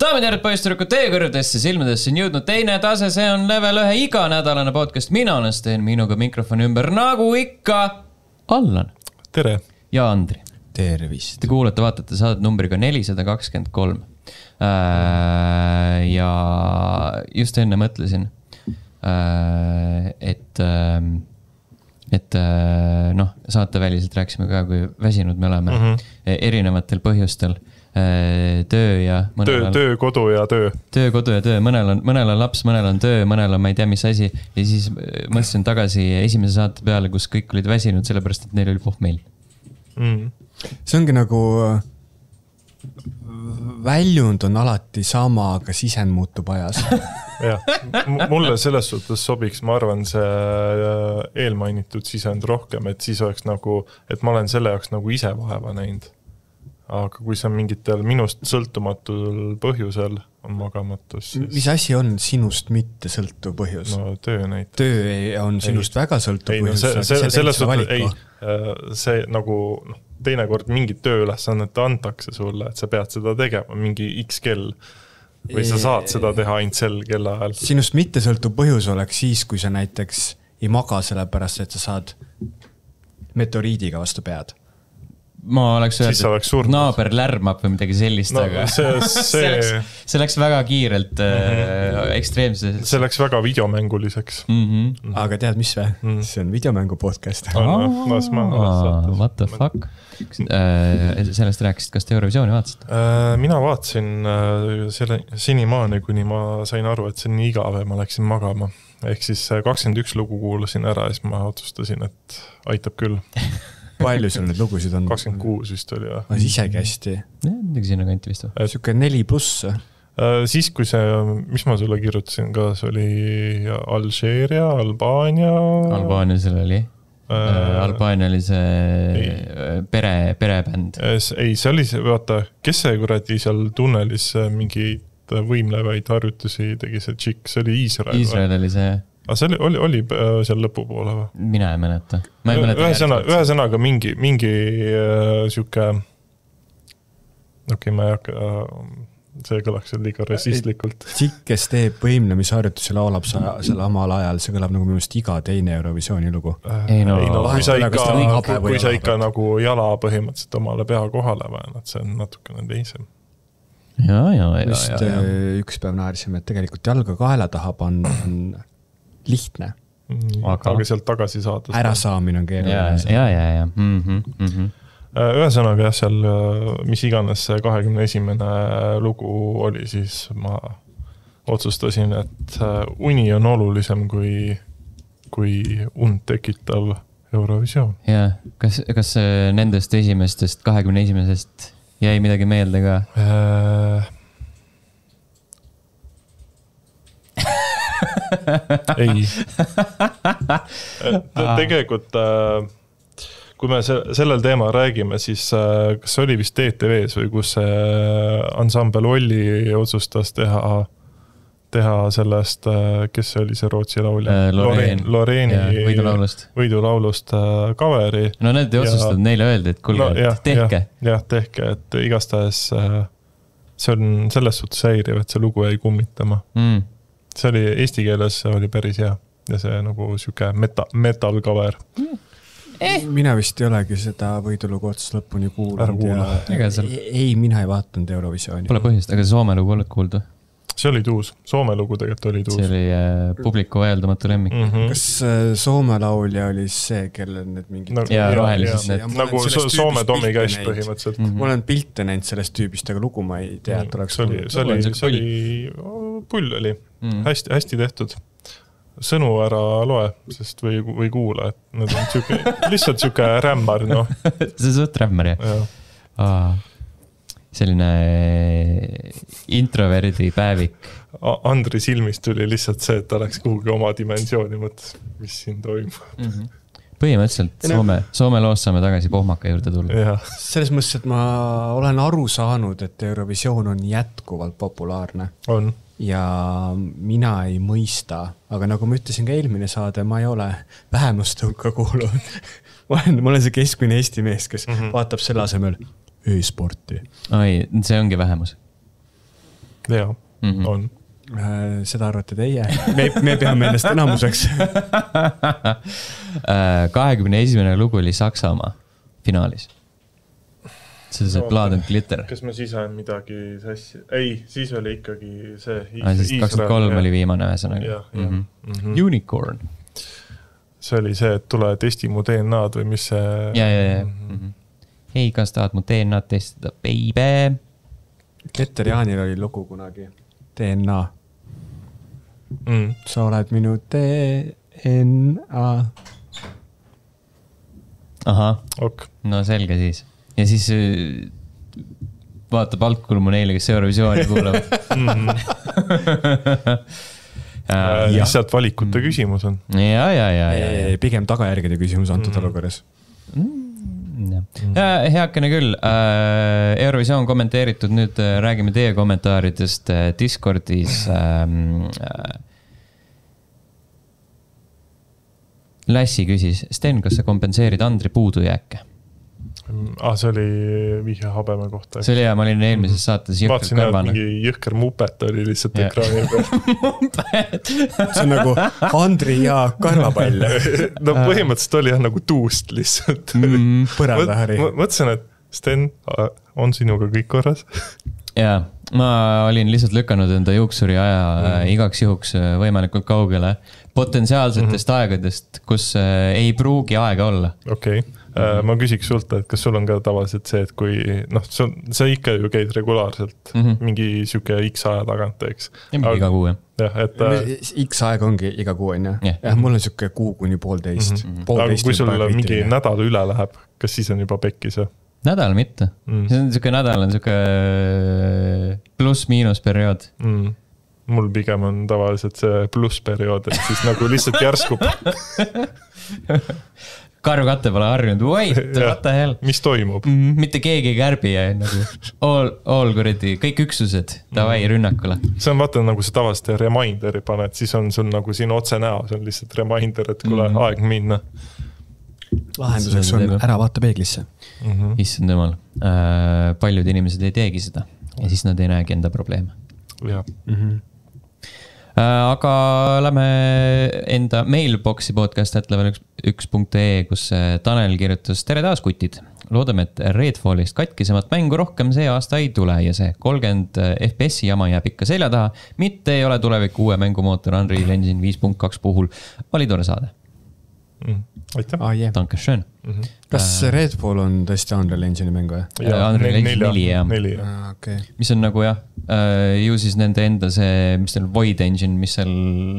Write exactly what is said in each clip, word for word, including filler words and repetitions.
Daamid ja poisturukud teie kõrvadesse silmadesse on jõudnud teine tase, see on level ühe iganädalane podcast. Mina olen Sten, minuga mikrofoni ümber nagu ikka Allan. Tere. Ja Andri. Tervist. Te kuulate, vaatate saadet numbriga nelisada kakskümmend kolm. Ja just enne mõtlesin, et, et noh, saateväliselt rääkisime ka, kui väsinud me oleme mm-hmm. erinevatel põhjustel. Töö ja töö, on, töö, kodu ja töö. Töö, kodu ja töö. Mõnel on, mõnel on laps, mõnel on töö, mõnel on ma ei tea, mis asi. Ja siis mõtlesin tagasi esimese saate peale, kus kõik olid väsinud, sellepärast, et neil oli pohmell. Mm. See ongi nagu väljund on alati sama, aga sisend muutub ajas. Ja, mulle selles suhtes sobiks, ma arvan, see eelmainitud sisend rohkem, et siis oleks nagu, et ma olen selle jaoks nagu ise vaeva näinud. Aga kui see on mingitel minust sõltumatul põhjusel on magamatus, siis... Mis asi on sinust mitte sõltuv põhjus? No töö näitab. Töö on sinust ei, väga sõltuv ei, põhjus. No, see, see, selles suhtes, ei, see nagu no, teinekord mingid tööülesannet antakse sulle, et sa pead seda tegema, mingi X kell. Või sa saad seda teha ainult sel kella ajal. Sinust mitte sõltuv põhjus oleks siis, kui sa näiteks ei maga sellepärast, et sa saad meteoriidiga vastu pead. Ma oleks öeldud, naaber lärmab või midagi sellist, no, aga see, see... see, läks, see läks väga kiirelt mm-hmm. äh, ekstreemses. See läks väga videomänguliseks. Mm-hmm. Mm-hmm. Aga tead, mis või? Mm. See on videomängu podcast. Aa, what the fuck? Äh, sellest rääkisid, kas te Eurovisiooni vaatasid? Äh, mina vaatasin äh, selle senimaani, kuni ma sain aru, et see on nii igav ja ma läksin magama. Ehk siis kakskümmend üks lugu kuulasin ära ja siis ma otsustasin, et aitab küll. Palju sul need lugusid on? kakskümmend kuus vist oli. Ma isegi hästi. Ja, midagi sinna kanti vist või? Siuke neli pluss. Siis kui see, mis ma sulle kirjutasin ka, see oli Alžeeria, Albaania. Albaania seal oli. Äh, Albaania oli see pere, perebänd. Ei, see oli see, vaata, kes see kuradi seal tunnelis mingeid võimlevaid harjutusi tegi see tšikk, see oli Iisrael. Iisrael oli see. Aga see oli, oli seal lõpupoole või? Mina ei mäleta. Ma ei mäleta. Ühesõna, ühesõnaga mingi, mingi äh, siuke, okei, okay, ma ei hakka, äh, see kõlaks liiga resistlikult. Tšikk, kes teeb võimlemisharjutusi, laulab selle omal ajal, see kõlab nagu minust iga teine Eurovisiooni lugu. Ei no, ei, no kui, sa ikka, kui, kui sa ikka nagu jala põhimõtteliselt omale pea kohale väänad, see on natukene teisem. Ja, ja, ja, Just ja, ja. üks päev naerisime, et tegelikult jalga kaela taha panna on lihtne. Aga, aga sealt tagasi saada. Ära saamine on keeruline. Ja, ja, ja. Mm-hmm, mm-hmm. Ühesõnaga jah, seal mis iganes see kahekümne esimene lugu oli, siis ma otsustasin, et uni on olulisem kui, kui und tekitav Eurovisioon. Ja, kas, kas nendest esimestest kahekümne esimesest jäi midagi meelde ka? Äh... ei. Tegelikult, kui me sellel teemal räägime, siis kas oli vist T T V-s või kus ansambel Olli otsustas teha, teha sellest, kes oli see Rootsi laulja? Loreen. Loreeni võidulaulust. võidulaulust kaveri. No need ei otsustatud, neile öeldi, et kuulge, no, et tehke. Jah, jah, tehke, et igastahes see on selles suhtes häiriv, et see lugu jäi kummitama. Mm. See oli eesti keeles, oli päris hea ja see nagu siuke meta, metal cover. Eh. Mina vist ei olegi seda võidulugu otsast lõpuni kuulnud. Ja... Seal... Ei, mina ei vaatanud Eurovisiooni. Pole põhjust, aga Soome lugu oled kuulda? See oli tuus. Soome lugu tegelikult oli tuus. See oli äh, publiku vaieldamatu lemmik. Mm-hmm. Kas äh, Soome laulja oli see, kellel need mingid... Nagu, ja, rohelises need... Nagu Soome Tomi käest põhimõtteliselt. Mm-hmm. Ma olen pilte näinud sellest tüübist, aga lugu ma ei tea, et oleks... See oli, see oli, see oli, pull oli. Mm. Hästi, hästi tehtud. Sõnu ära loe, sest või, või kuula, et need on tšuke, lihtsalt tšuke rämmar, noh. See on suht rämmar, jah? Ja. Aa, selline introverdi päevik. Andri silmist tuli lihtsalt see, et ta läks kuhugi oma dimensiooni mõttes, mis siin toimub. Mm-hmm. Põhimõtteliselt Soome, Soome loos saame tagasi pohmaka juurde tulla. Selles mõttes, et ma olen aru saanud, et Eurovisioon on jätkuvalt populaarne. On. Ja mina ei mõista, aga nagu ma ütlesin ka eelmine saade, ma ei ole vähemustõuka kuulunud. ma, olen, ma olen see keskmine Eesti mees, kes mm-hmm. vaatab selle asemel e-sporti. Ai, see ongi vähemus. jaa, mm-hmm. on. Seda arvate teie? Me, me peame ennast enamuseks. kahekümne esimene lugu oli Saksamaa finaalis. See on see Blood and Glitter. Kas ma siis olen midagi sassi? Ei, siis oli ikkagi see ah, siis kakskümmend kolm oli viimane ühesõnaga. Ja, ja. Mm-hmm. Mm-hmm. Unicorn. See oli see, et tule testi mu D N A-d või mis see... Ja, ja, ja. Mm-hmm. Ei, kas tahad mu D N A-d testida? Baby! Keter Jaanil oli lugu kunagi. D N A. Mm. Sa oled minu D N A. Ahah, ok. No selge siis. Ja siis vaatab altkulmu neile, kes Eurovisiooni kuulavad. Lihtsalt valikute mm. küsimus on. Ja, ja, ja, ja, ja. Pigem tagajärgede küsimus antud mm. olukorras. Mm. Ja, heakene küll. Eurovisioon kommenteeritud, nüüd räägime teie kommentaaridest Discordis. Lassi küsis, Sten, kas sa kompenseerid Andri puudujääke? Ah, see oli vihje habeme kohta. See oli hea, ma olin eelmises saates jõhker kõrvana. Vaatsin, et mingi jõhker mupet oli lihtsalt yeah. ekraani peal. See on nagu Andri ja karvapall. No põhimõtteliselt oli jah nagu tuust lihtsalt. Mm, põrandahari. Mõtlesin, et Sten, on sinuga kõik korras? Jaa, ma olin lihtsalt lükanud enda juuksuri aja mm. igaks juhuks võimalikult kaugele potentsiaalsetest mm-hmm. aegadest, kus ei pruugi aega olla. Okei. Okay. Mm-hmm. Ma küsiks sult, et kas sul on ka tavaliselt see, et kui, noh, sa ikka ju käid regulaarselt mm-hmm. mingi siuke X aja tagant, eks? Ja iga kuu, jah. jah et, X aeg ongi iga kuu, on jah? Yeah. jah, mul on siuke kuu kuni poolteist. Mm-hmm. poolteist. Aga kui sul mingi nädal üle läheb, kas siis on juba pekkis? Nädal mitte. Mm. See on siuke nädal on siuke pluss-miinus periood. Mm. Mul pigem on tavaliselt see pluss periood, et siis nagu lihtsalt järskub. Karvkatte pole harjunud, wait, what the hell? Mis toimub? Mm, mitte keegi ei kärbi ja nagu all, all kuradi, kõik üksused, davai rünnakule. See on vaata nagu see tavaliselt reminderi paned, siis on sul nagu siin otse näo, see on lihtsalt reminder, et kuule mm. aeg minna. Lahenduseks on ära vaata peeglisse. Mm-hmm. Issand jumal, äh, paljud inimesed ei teegi seda ja siis nad ei näegi enda probleeme. Jah. Mhm. Aga lähme enda mailboxi podcast at level üks punkt ee, kus Tanel kirjutas tere taas kutid. Loodame, et Redfallist katkisemat mängu rohkem see aasta ei tule ja see kolmkümmend F P S jama jääb ikka selja taha. Mitte ei ole tulevik uue mängumootor Unreal Engine viis punkt kaks puhul. Oli tore saade. Mm. Aitäh. Ah, yeah. Danke schön. Mm-hmm. Kas Redfall on tõesti Unreal Engine'i mängu? Ja, Unreal Engine neli, jah. neli, jah. Ah, okay. Mis on nagu jah, ju siis nende enda see, mis teil Void Engine, mis seal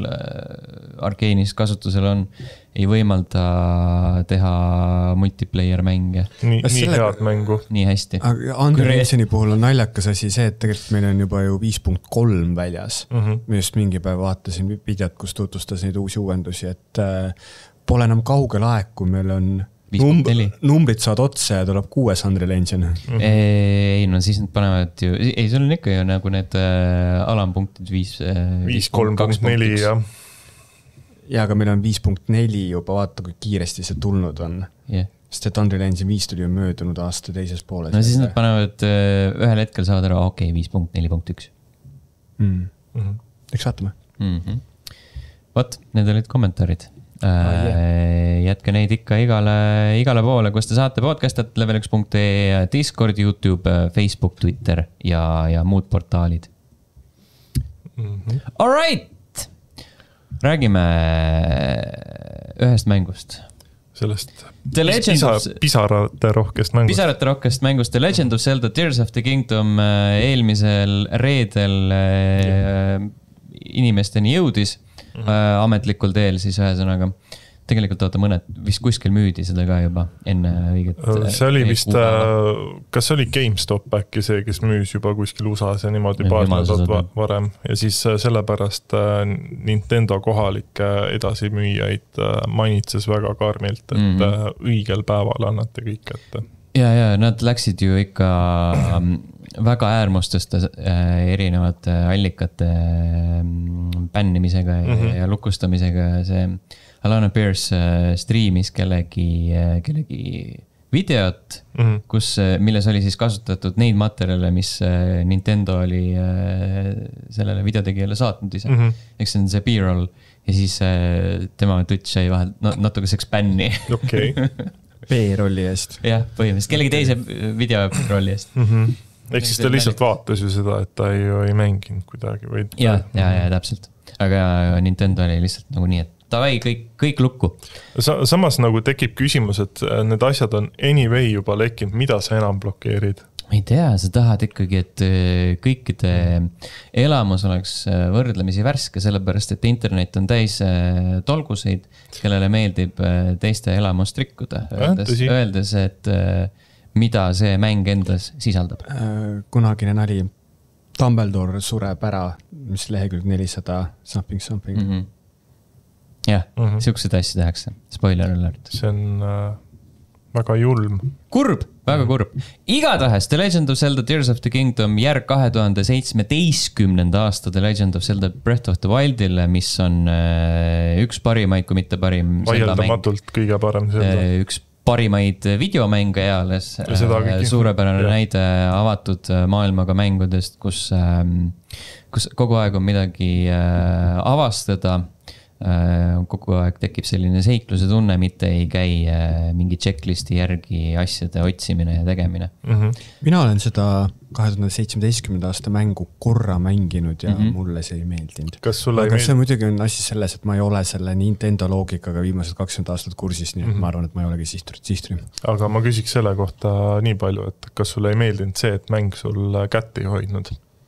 Arkeenis kasutusel on, ei võimalda teha multiplayer mänge. Nii, nii selle... head mängu. Nii hästi. Unreal Engine'i puhul on naljakas asi see, et tegelikult meil on juba ju viis punkt kolm väljas. Mm-hmm. Ma just mingi päev vaatasin videot, kus tutvustas neid uusi uuendusi, et pole enam kaugel aeg, kui meil on numb- numbrid saad otsa ja tuleb kuues Unreal Engine. Mm-hmm. Ei, no siis nad panevad ju, ei, sul on ikka ju nagu need äh, alampunktid viis, viis kolm punkt neli, jah. Ja, aga meil on viis punkt neli juba, vaata, kui kiiresti see tulnud on. Yeah. Sest et Unreal Engine viis tuli ju möödunud aasta teises pooles. No siis nad panevad äh, ühel hetkel saavad ära, okei, viis punkt neli punkt üks. Mm. Mm-hmm. Eks vaatame. Mm-hmm. Vot, need olid kommentaarid. Oh, yeah. Jätke neid ikka igale, igale poole, kus te saate podcast at level üks punkt ee, Discord, YouTube, Facebook, Twitter ja, ja muud portaalid. Mm-hmm. All right! Räägime ühest mängust. Sellest pisa, of... pisarate rohkest mängust. Pisarate rohkest mängust. The Legend of Zelda Tears of the Kingdom eelmisel reedel yeah. inimesteni jõudis. Mm-hmm. Äh, ametlikul teel siis ühesõnaga. Tegelikult oota mõned, vist kuskil müüdi seda ka juba enne õiget. See oli vist, äh, kas oli GameStop äkki see, kes müüs juba kuskil U S A-s ja niimoodi paar nädalat varem. Ja siis sellepärast äh, Nintendo kohalikke edasimüüjaid äh, mainitses väga karmilt, et mm-hmm. äh, õigel päeval annate kõik ette. Ja, ja nad läksid ju ikka väga äärmustest erinevate allikate bännimisega mm-hmm. ja lukustamisega. See Alana Pierce streamis kellegi, kellegi videot mm, -hmm. kus, milles oli siis kasutatud neid materjale, mis Nintendo oli sellele videotegijale saatnud ise mm. -hmm. eks see on see B-roll ja siis tema tutš sai vahel no, natukeseks bänni. Okei. B-rolli eest. jah, põhimõtteliselt kellegi teise videorolli eest mm. -hmm. Ehk siis ta lihtsalt vaatas ju seda, et ta ei, ei mänginud kuidagi või... ja, ja, ja täpselt. Aga Nintendo oli lihtsalt nagu nii, et tavai, kõik, kõik lukku. Sa, samas nagu tekib küsimus, et need asjad on anyway juba lekkinud, mida sa enam blokeerid? Ma ei tea, sa tahad ikkagi, et kõikide elamus oleks võrdlemisi värske, sellepärast, et internet on täis tolguseid, kellele meeldib teiste elamust rikkuda, öeldes, ja, öeldes, et mida see mäng endas sisaldab. Kunagine nali, Dumbledore sureb ära, mis lehekülg nelisada something something. Mm -hmm. jah, mm -hmm. siuksed asju tehakse. Spoiler alert. See on äh, väga julm. Kurb, väga kurb. Igatahes The Legend of Zelda Tears of the Kingdom järg kahe tuhande seitsmeteistkümnenda aasta The Legend of Zelda Breath of the Wildile, mis on äh, üks parimaid, kui mitte parim vaieldamatult kõige parem Zelda. Äh, üks parimaid videomänge eales. Äh, suurepärane ja. näide avatud maailmaga mängudest, kus, äh, kus kogu aeg on midagi äh, avastada. Kogu aeg tekib selline seikluse tunne, mitte ei käi mingi checklisti järgi asjade otsimine ja tegemine. Mm -hmm. Mina olen seda kahe tuhande seitsmeteistkümnenda aasta mängu korra mänginud ja mm -hmm. mulle see ei meeldinud. Aga see muidugi on asi selles, et ma ei ole selle Nintendo loogikaga viimased kakskümmend aastat kursis, nii et mm -hmm. ma arvan, et ma ei olegi sihtrühm. Aga ma küsiks selle kohta nii palju, et kas sulle ei meeldinud see, et mäng sul kätt ei hoidnud?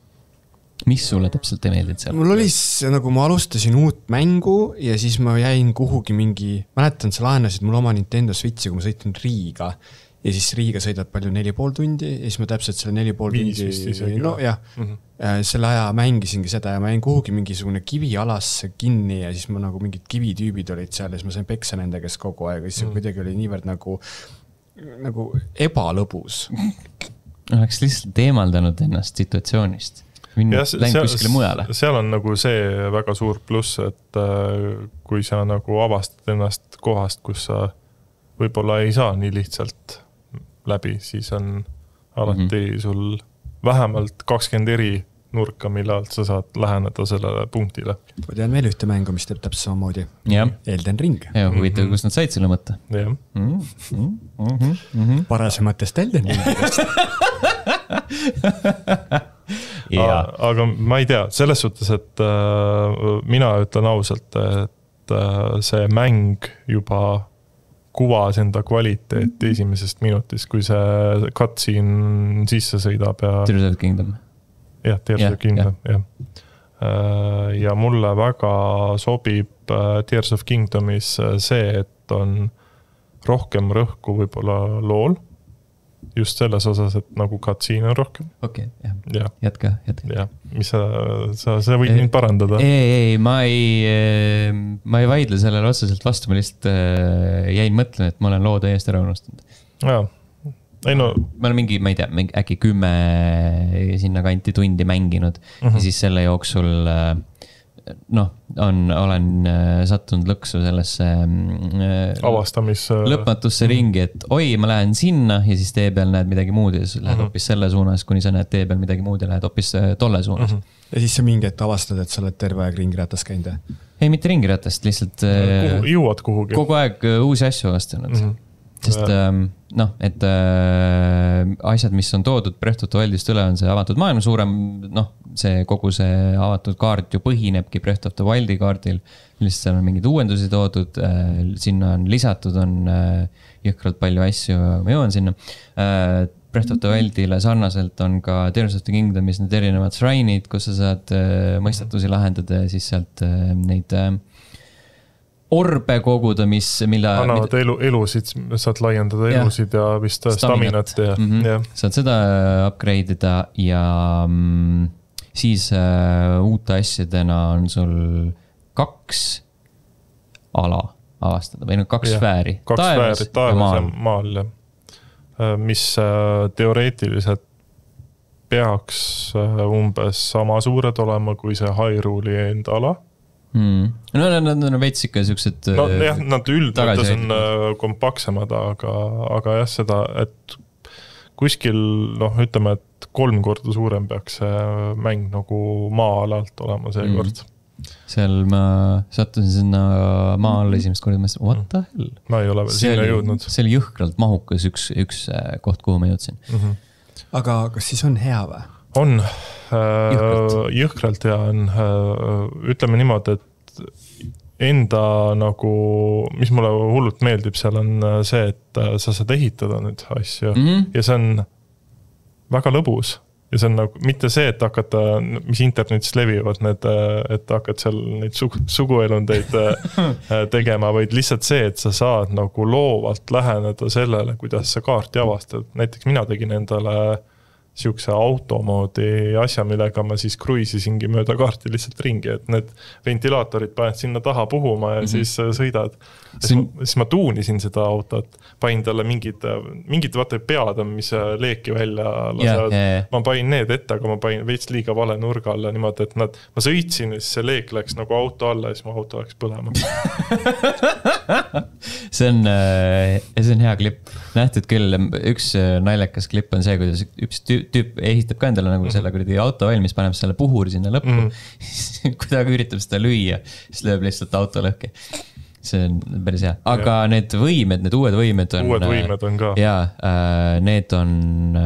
Mis sulle täpselt ei meeldinud seal? Mul oli see, nagu ma alustasin uut mängu ja siis ma jäin kuhugi mingi, mäletan, sa laenasid mul oma Nintendo Switchi, kui ma sõitin Riiga ja siis Riiga sõidad palju neli pool tundi ja siis ma täpselt selle neli pool tundi, no jah, mm -hmm. selle aja mängisingi seda ja ma jäin kuhugi mingisugune kivi alasse kinni ja siis ma nagu mingid kivitüübid olid seal ja siis ma sain peksa nende käest kogu aeg ja siis mm -hmm. kuidagi oli niivõrd nagu, nagu ebalõbus. Oleks lihtsalt eemaldanud ennast situatsioonist. Ja, seal, seal on nagu see väga suur pluss, et äh, kui sa nagu avastad ennast kohast, kus sa võib-olla ei saa nii lihtsalt läbi, siis on alati mm -hmm. sul vähemalt kakskümmend eri nurka, millal sa saad läheneda sellele punktile. Ma tean veel ühte mängu, mis teeb täpselt samamoodi. Elden Ring. Ja huvitav, kus nad said selle mõtte. Jah. Mm -hmm. mm -hmm. Varasematest Elden Ringidest. Ja. Aga ma ei tea, selles suhtes, et äh, mina ütlen ausalt, et äh, see mäng juba kuvas enda kvaliteeti esimesest minutist, kui see cutscene sisse sõidab ja... Tears of Kingdom. Jah, Tears of Kingdom, jah. Äh, ja mulle väga sobib äh, Tears of Kingdomis see, et on rohkem rõhku võib-olla lool. Just selles osas, et nagu cutscene on rohkem. Okei, okay, jah. Ja. Jätka, jätka. Ja. Mis sa, sa, sa võid mind parandada? Ei, ei, ma ei, ma ei vaidle sellele otseselt vastu, ma lihtsalt jäin mõtlen, et ma olen loo täiesti ära unustanud. Jaa. Ei no... Ma olen mingi, ma ei tea, äkki kümme sinna kanti tundi mänginud uh-huh. ja siis selle jooksul noh, on, olen sattunud lõksu sellesse avastamis lõpmatusse ringi, et oi, ma lähen sinna ja siis tee peal näed midagi muud ja siis lähed uh-huh. hoopis selle suunas, kuni sa näed tee peal midagi muud ja lähed hoopis tolle suunas. Uh-huh. Ja siis sa mingi et avastad, et sa oled terve aeg ringiratast käinud? Ei, mitte ringiratast, lihtsalt Kuhu, jõuad kuhugi. Kogu aeg uusi asju avastanud. Uh-huh. Sest noh, et äh, asjad, mis on toodud Breath of the Wildist üle, on see avatud maailm suurem, noh, see kogu see avatud kaart ju põhinebki Breath of the Wildi kaardil, lihtsalt seal on mingid uuendusi toodud, äh, sinna on lisatud, on äh, jõhkralt palju asju, ma jõuan sinna. Äh, Breath of the Wildile sarnaselt on ka Tears of the Kingdomis need erinevad shrine'id, kus sa saad äh, mõistatusi lahendada ja siis sealt äh, neid... Äh, orbe koguda, mis, mille... Annavad mida... elu, elusid, saad laiendada elusid ja, ja vist staminat ja, mm -hmm. ja. Saad seda upgrade ida ja mm, siis uh, uute asjadena on sul kaks ala avastada või no kaks ja, sfääri. Kaks taevas sfääri, taevas ja maal, maal ja. Mis uh, teoreetiliselt peaks uh, umbes sama suured olema kui see Hyrule'i enda ala. Hmm. No nad on veits ikka siuksed no jah, nad üldmõttes on kompaktsemad, aga, aga jah, seda, et kuskil, noh, ütleme, et kolm korda suurem peaks see mäng nagu maa-alalt olema seekord. Mm. Seal ma sattusin sinna maa alla esimest korda, ma mõtlesin, what the hell? Ma ei ole veel sinna jõudnud. See oli jõhkralt mahukas üks, üks koht, kuhu ma jõudsin. Mm-hmm. Aga kas siis on hea või? On. Jõhkralt, jõhkralt hea on. Ütleme niimoodi, et enda nagu, mis mulle hullult meeldib, seal on see, et sa saad ehitada nüüd asju mm-hmm. ja see on väga lõbus ja see on nagu mitte see, et hakata, mis internetis levivad need, et hakkad seal neid sugu, suguelundeid tegema, vaid lihtsalt see, et sa saad nagu loovalt läheneda sellele, kuidas sa kaarti avastad. Näiteks mina tegin endale siukse automoodi asja, millega ma siis kruisisingi mööda kaarti lihtsalt ringi, et need ventilaatorid paned sinna taha puhuma ja mm-hmm. siis sõidad. Siin... Ma, siis ma tuunisin seda autot, panin talle mingid, mingid vaata pead on, mis leeki välja lasevad. Yeah, yeah. Ma panin need ette, aga ma panin veits liiga vale nurga alla niimoodi, et nad, ma sõitsin ja siis see leek läks nagu auto alla ja siis mu auto läks põlema. see, on, see on hea klipp. Nähtud küll, üks naljakas klipp on see, kuidas üks tüüp tüüp ehitab ka endale nagu selle kuradi auto valmis, paneb selle puhuri sinna lõppu mm. kui ta üritab seda lüüa, siis lööb lihtsalt auto lõhki. See on päris hea. Aga ja. Need võimed, need uued võimed on uued võimed on ka. Jaa, need on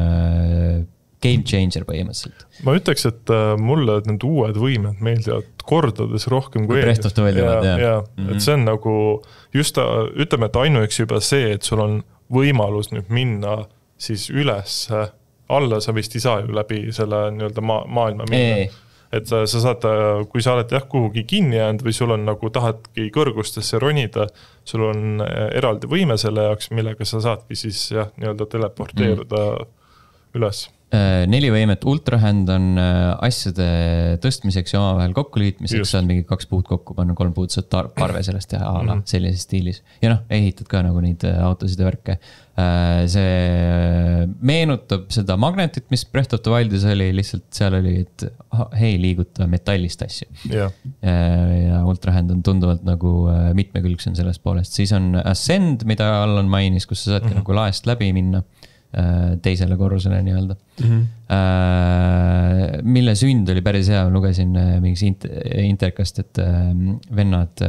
game changer põhimõtteliselt. Ma ütleks, et mulle need uued võimed meeldivad kordades rohkem kui Breath of the Wild. Ja, ja, mm-hmm. et see on nagu just, ütleme, et ainuüksi juba see, et sul on võimalus nüüd minna siis üles alla sa vist ei saa ju läbi selle nii-öelda ma- maailma minna. Et sa, sa saad, kui sa oled jah kuhugi kinni jäänud või sul on nagu tahadki kõrgustesse ronida, sul on eraldi võime selle jaoks, millega sa saadki siis jah, nii-öelda teleporteeruda mm. üles. Neli võimet, ultrahand on asjade tõstmiseks ja omavahel kokkuliitmiseks, saad mingi kaks puud kokku panna, kolm puud saad parve sellest ja ala mm-hmm. sellises stiilis. Ja noh, ehitad ka nagu neid autosid ja värke. See meenutab seda magnetit, mis Breath of the Wildis oli, lihtsalt seal oli, et hei, liiguta metallist asju. Yeah. Ja ultrahand on tunduvalt nagu mitmekülgsem sellest poolest. Siis on Ascend, mida Allan mainis, kus sa saadki mm-hmm. nagu laest läbi minna teisele korrusele nii-öelda. Mm-hmm. Mille sünd oli päris hea, lugesin mingis interkast, et vennad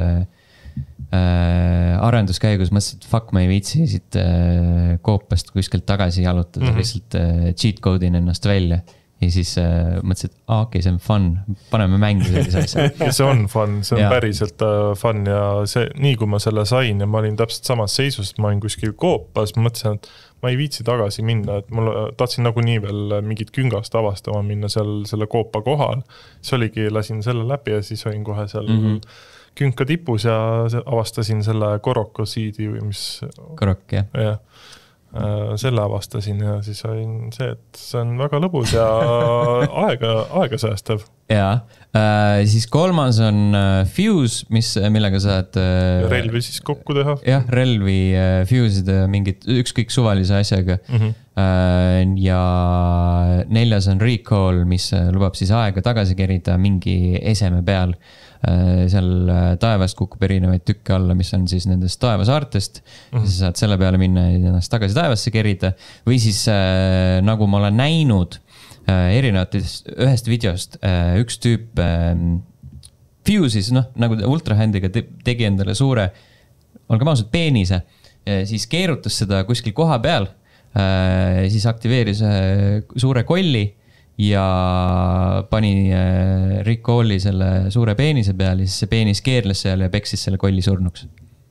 arenduskäigus mõtlesid, et fuck, ma ei viitsi siit koopast kuskilt tagasi jalutada, mm-hmm. lihtsalt cheat code'in ennast välja. Ja siis äh, mõtlesin, et ah, okei, okay, see on fun, paneme mängu sellise asja. Ja see on fun, see on ja. Päriselt uh, fun ja see, nii kui ma selle sain ja ma olin täpselt samas seisus, et ma olin kuskil koopas, mõtlesin, et ma ei viitsi tagasi minna, et mul tahtsin nagu nii veel mingit küngast avastama minna seal selle koopa kohal. See oligi, lasin selle läbi ja siis olin kohe seal mm-hmm. künka tipus ja avastasin selle korokosiidi või mis... Korok, jah. jah. Selle avastasin ja siis olin see, et see on väga lõbus ja aega, aega säästav. Jaa, äh, siis kolmas on Fuse, mis, millega saad... Äh, relvi siis kokku teha. Jah, relvi äh, fuse'ida mingit ükskõik suvalise asjaga. Mm-hmm. Äh, ja neljas on Recall, mis lubab siis aega tagasi kerida mingi eseme peal. Seal taevast kukub erinevaid tükke alla, mis on siis nendest taevasaartest mm-hmm. ja sa saad selle peale minna ja ennast tagasi taevasse kerida või siis äh, nagu ma olen näinud äh, erinevatest ühest videost äh, üks tüüp äh, fuse'is, noh, nagu ultrahandiga te- tegi endale suure, olge mausad, peenise, äh, siis keerutas seda kuskil koha peal äh, siis aktiveeris äh, suure kolli ja pani Recalli selle suure peenise peal ja siis see peenis keerles seal ja peksis selle kolli surnuks.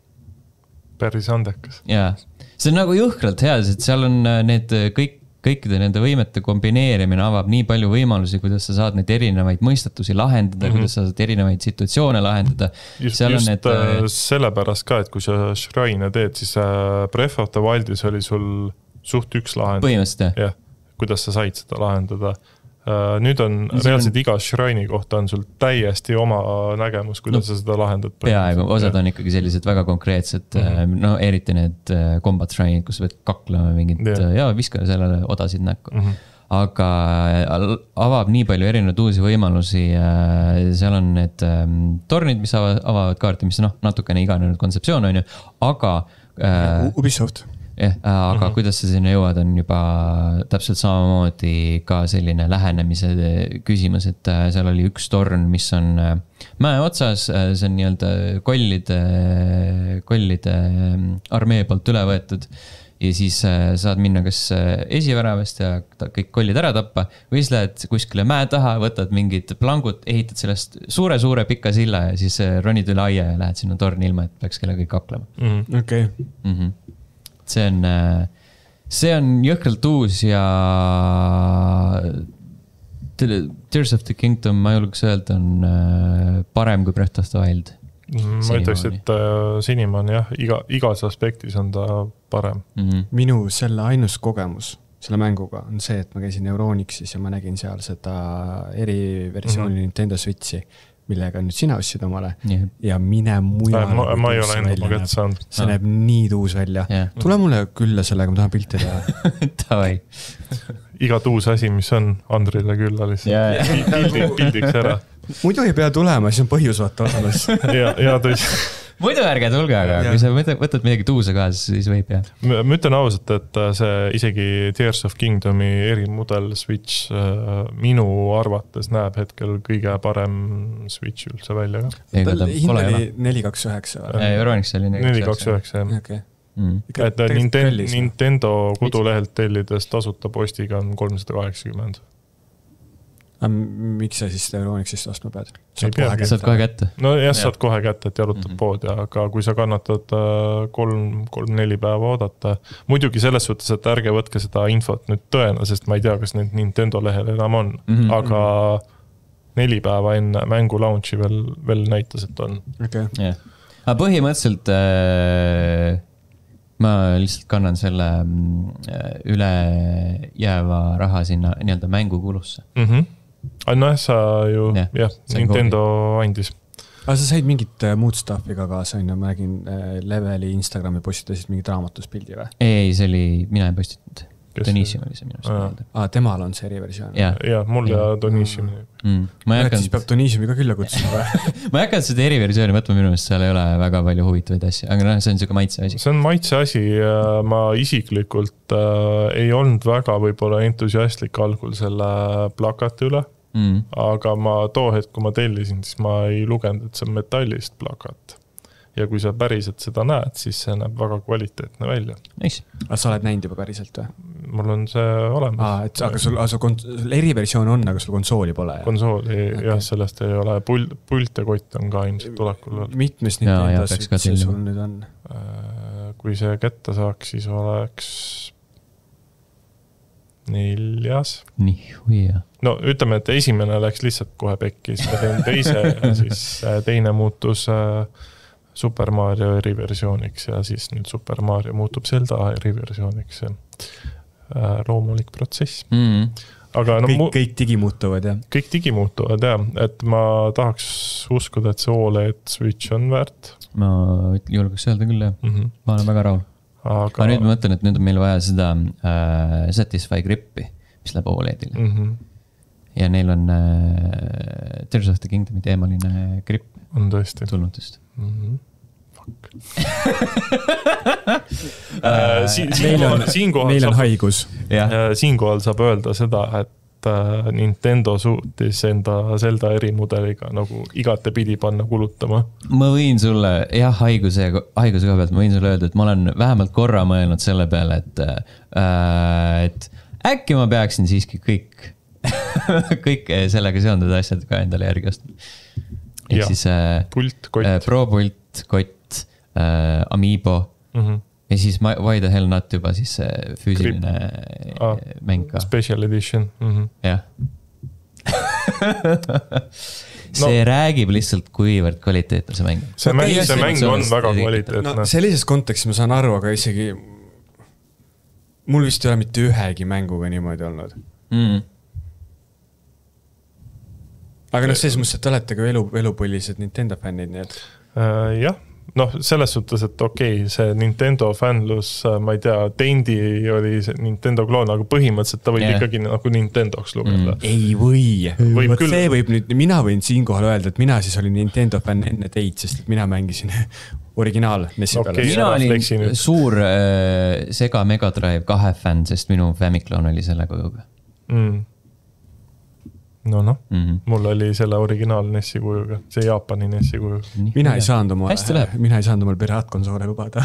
Päris andekas. Jaa, see on nagu jõhkralt hea, et seal on need kõik, kõikide nende võimete kombineerimine avab nii palju võimalusi, kuidas sa saad neid erinevaid mõistatusi lahendada, mm-hmm. kuidas sa saad erinevaid situatsioone lahendada. Just, just need... sellepärast ka, et kui sa shrine teed, siis Breath of the Wildis oli sul suht üks lahend. Põhimõtteliselt, jah. Kuidas sa said seda lahendada. Nüüd on reaalselt on... iga shrine'i kohta on sul täiesti oma nägemus, kuidas no, sa seda lahendad. Peaaegu, osad on ikkagi sellised väga konkreetsed, mm-hmm. no eriti need combat shrine'id, kus sa pead kaklema mingit yeah. ja viska sellele odasid näkku. Mm-hmm. aga avab nii palju erinevaid uusi võimalusi. Seal on need tornid, mis avavad kaarti, mis noh, natukene iganenud kontseptsioon on ju, aga Ubisoft. jah, aga mm-hmm. kuidas sa sinna jõuad, on juba täpselt samamoodi ka selline lähenemise küsimus, et seal oli üks torn, mis on mäe otsas, see on nii-öelda kollide, kollide armee poolt üle võetud ja siis saad minna kas esiväravast ja kõik kollid ära tappa või siis lähed kuskile mäe taha, võtad mingid plangud, ehitad sellest suure-suure pika silla ja siis ronid üle aia ja lähed sinna torni ilma, et peaks kelle kõik haklema. Mm-hmm. Okei. Okay. Mm-hmm. see on, see on jõhkralt uus ja Tears of the Kingdom, ma julgeks öelda, on parem kui Breath of the Wild. Ma ütleks, et senimaani jah, iga, igas aspektis on ta parem. Mm-hmm. Minu selle ainus kogemus selle mänguga on see, et ma käisin Euronixis ja ma nägin seal seda eriversiooni mm-hmm. Nintendo Switchi, millega nüüd sina ostsid omale yeah. ja mine mujal. Ma, ma ei ole enda ma kätte saanud. See no. näeb nii tuus välja. Yeah. Tule mulle külla sellega, ma tahan pilti teha. Tavai. Iga tuus asi, mis on Andrile külla lihtsalt. Yeah. Pildi, pildiks ära. Muidu ei pea tulema, siis on põhjus vaata olemas. ja, ja tõsi. Muidu ärge tulge, aga ja. Kui sa võtad midagi tuusa kaasa, siis võib jah. Ma ütlen ausalt, et see isegi Tears of Kingdomi erimudel Switch minu arvates näeb hetkel kõige parem Switch üldse välja. Tal hind oli neli kaks üheksa. Euronix oli neli kaks üheksa. Okay. Mm. Et Nintendo, Nintendo kodulehelt tellides tasuta postiga on kolmsada kaheksakümmend. Miks sa siis Euronixist ostma pead? Saad kohe, saad kohe kätte. No jah, saad kohe kätte, et jalutad mm-hmm. poodi, aga kui sa kannatad kolm, kolm, neli päeva oodata, muidugi selles suhtes, et ärge võtke seda infot nüüd tõena, sest ma ei tea, kas need Nintendo lehel enam on, mm-hmm. aga neli päeva enne mängu launchi veel, veel näitas, et on. Okay. Yeah. Aga põhimõtteliselt äh, ma lihtsalt kannan selle üle jääva raha sinna nii-öelda mängukulusse. Mhm. No sa ju, jah, ja, Nintendo kooli. Andis. Aga sa said mingit muud staffi ka kaasa, ma nägin Leveli Instagrami postitasid mingit raamatuspildi või? Ei, see oli, mina ei postitanud. Donissium oli see minu arust. Aa, temal on see eriversioon. Ja, ja mul ja Donissium. Mm. Ma ei hakanud... Siis peab Donissiumi ka külla kutsuma või? Ma ei hakanud seda eriversiooni võtma minu arust, seal ei ole väga palju huvitavaid asju, aga see on siuke maitse asi. See on maitse asi ja ma isiklikult äh, ei olnud väga võib-olla entusiastlik algul selle plakati üle, mm. aga ma too hetk, kui ma tellisin, siis ma ei lugenud, et see on metallist plakat. Ja kui sa päriselt seda näed, siis see näeb väga kvaliteetne välja. Nice. Aga sa oled näinud juba päriselt või? Mul on see olemas. Aa, et, aga sul, sul kont- eriversioon on, aga sul konsooli pole? Ja? Konsooli, okay. Jah, sellest ei ole. Pult, pult ja kott on ka ilmselt tulekul. Mitmes Nintendo Switch sul nüüd on? Kui see kätte saaks, siis oleks neljas. Nii huia. No ütleme, et esimene läks lihtsalt kohe pekki, siis ma teen teise ja siis teine muutus Super Mario eriversiooniks ja siis nüüd Super Mario muutub Zelda eriversiooniks. Loomulik protsess. Mm. Aga no, kõik, kõik digi muutuvad, jah? Kõik digi muutuvad, jah. Et ma tahaks uskuda, et see O L E D Switch on väärt. Ma julgeks öelda küll, jah. Mm-hmm. Ma olen väga rahul. Aga... aga nüüd ma mõtlen, et nüüd on meil vaja seda äh, Satisfy Grippi, mis läheb O L E D-ile. Mm-hmm. Ja neil on äh, Tears of the Kingdomi teemaline grip. On tõesti. Tulnud just. Mm-hmm. uh, si- siinkohal, siinkohal meil on saab, haigus. Uh, siinkohal saab öelda seda, et uh, Nintendo suutis enda Zelda erimudeliga nagu igate pidi panna kulutama. Ma võin sulle, jah, haiguse, haiguse koha pealt, ma võin sulle öelda, et ma olen vähemalt korra mõelnud selle peale, et, uh, et äkki ma peaksin siiski kõik, kõik sellega seonduvad asjad ka endale järgi ostma. Ehk ja, siis uh, pult, kott. Uh, Pro pult, kott, Uh, Amiibo mm-hmm. ja siis Why the Hell Not juba siis füüsiline ah, mäng ka. Special edition. Mm-hmm. Jah. see no, räägib lihtsalt kuivõrd kvaliteetne see mäng. See mäng, see mäng on väga kvaliteetne. No, sellises kontekstis ma saan aru, aga isegi mul vist ei ole mitte ühegi mänguga niimoodi olnud. Mm. Aga noh, selles mõttes, et te olete ka elu, elupõlised Nintendo fännid, nii et... Uh, jah. noh, selles suhtes, et okei, okay, see Nintendo fännlus, ma ei tea, Tendi oli see Nintendo kloon, aga põhimõtteliselt ta võib yeah. ikkagi nagu Nintendoks lugeda. Mm. Ei või. Võib Võt küll. See võib nüüd, mina võin siinkohal öelda, et mina siis olin Nintendo fänn enne teid, sest et mina mängisin originaal Nessi okay, peale. Mina olin suur äh, Sega Mega Drive kahe fänn, sest minu Famiclone oli selle kujuga. Mm. No noh, mm -hmm. mul oli selle originaal Nessi kujuga, see Jaapani Nessi kujuga. Mina ei saanud oma, mina ei saanud omal piraatkonsoole lubada.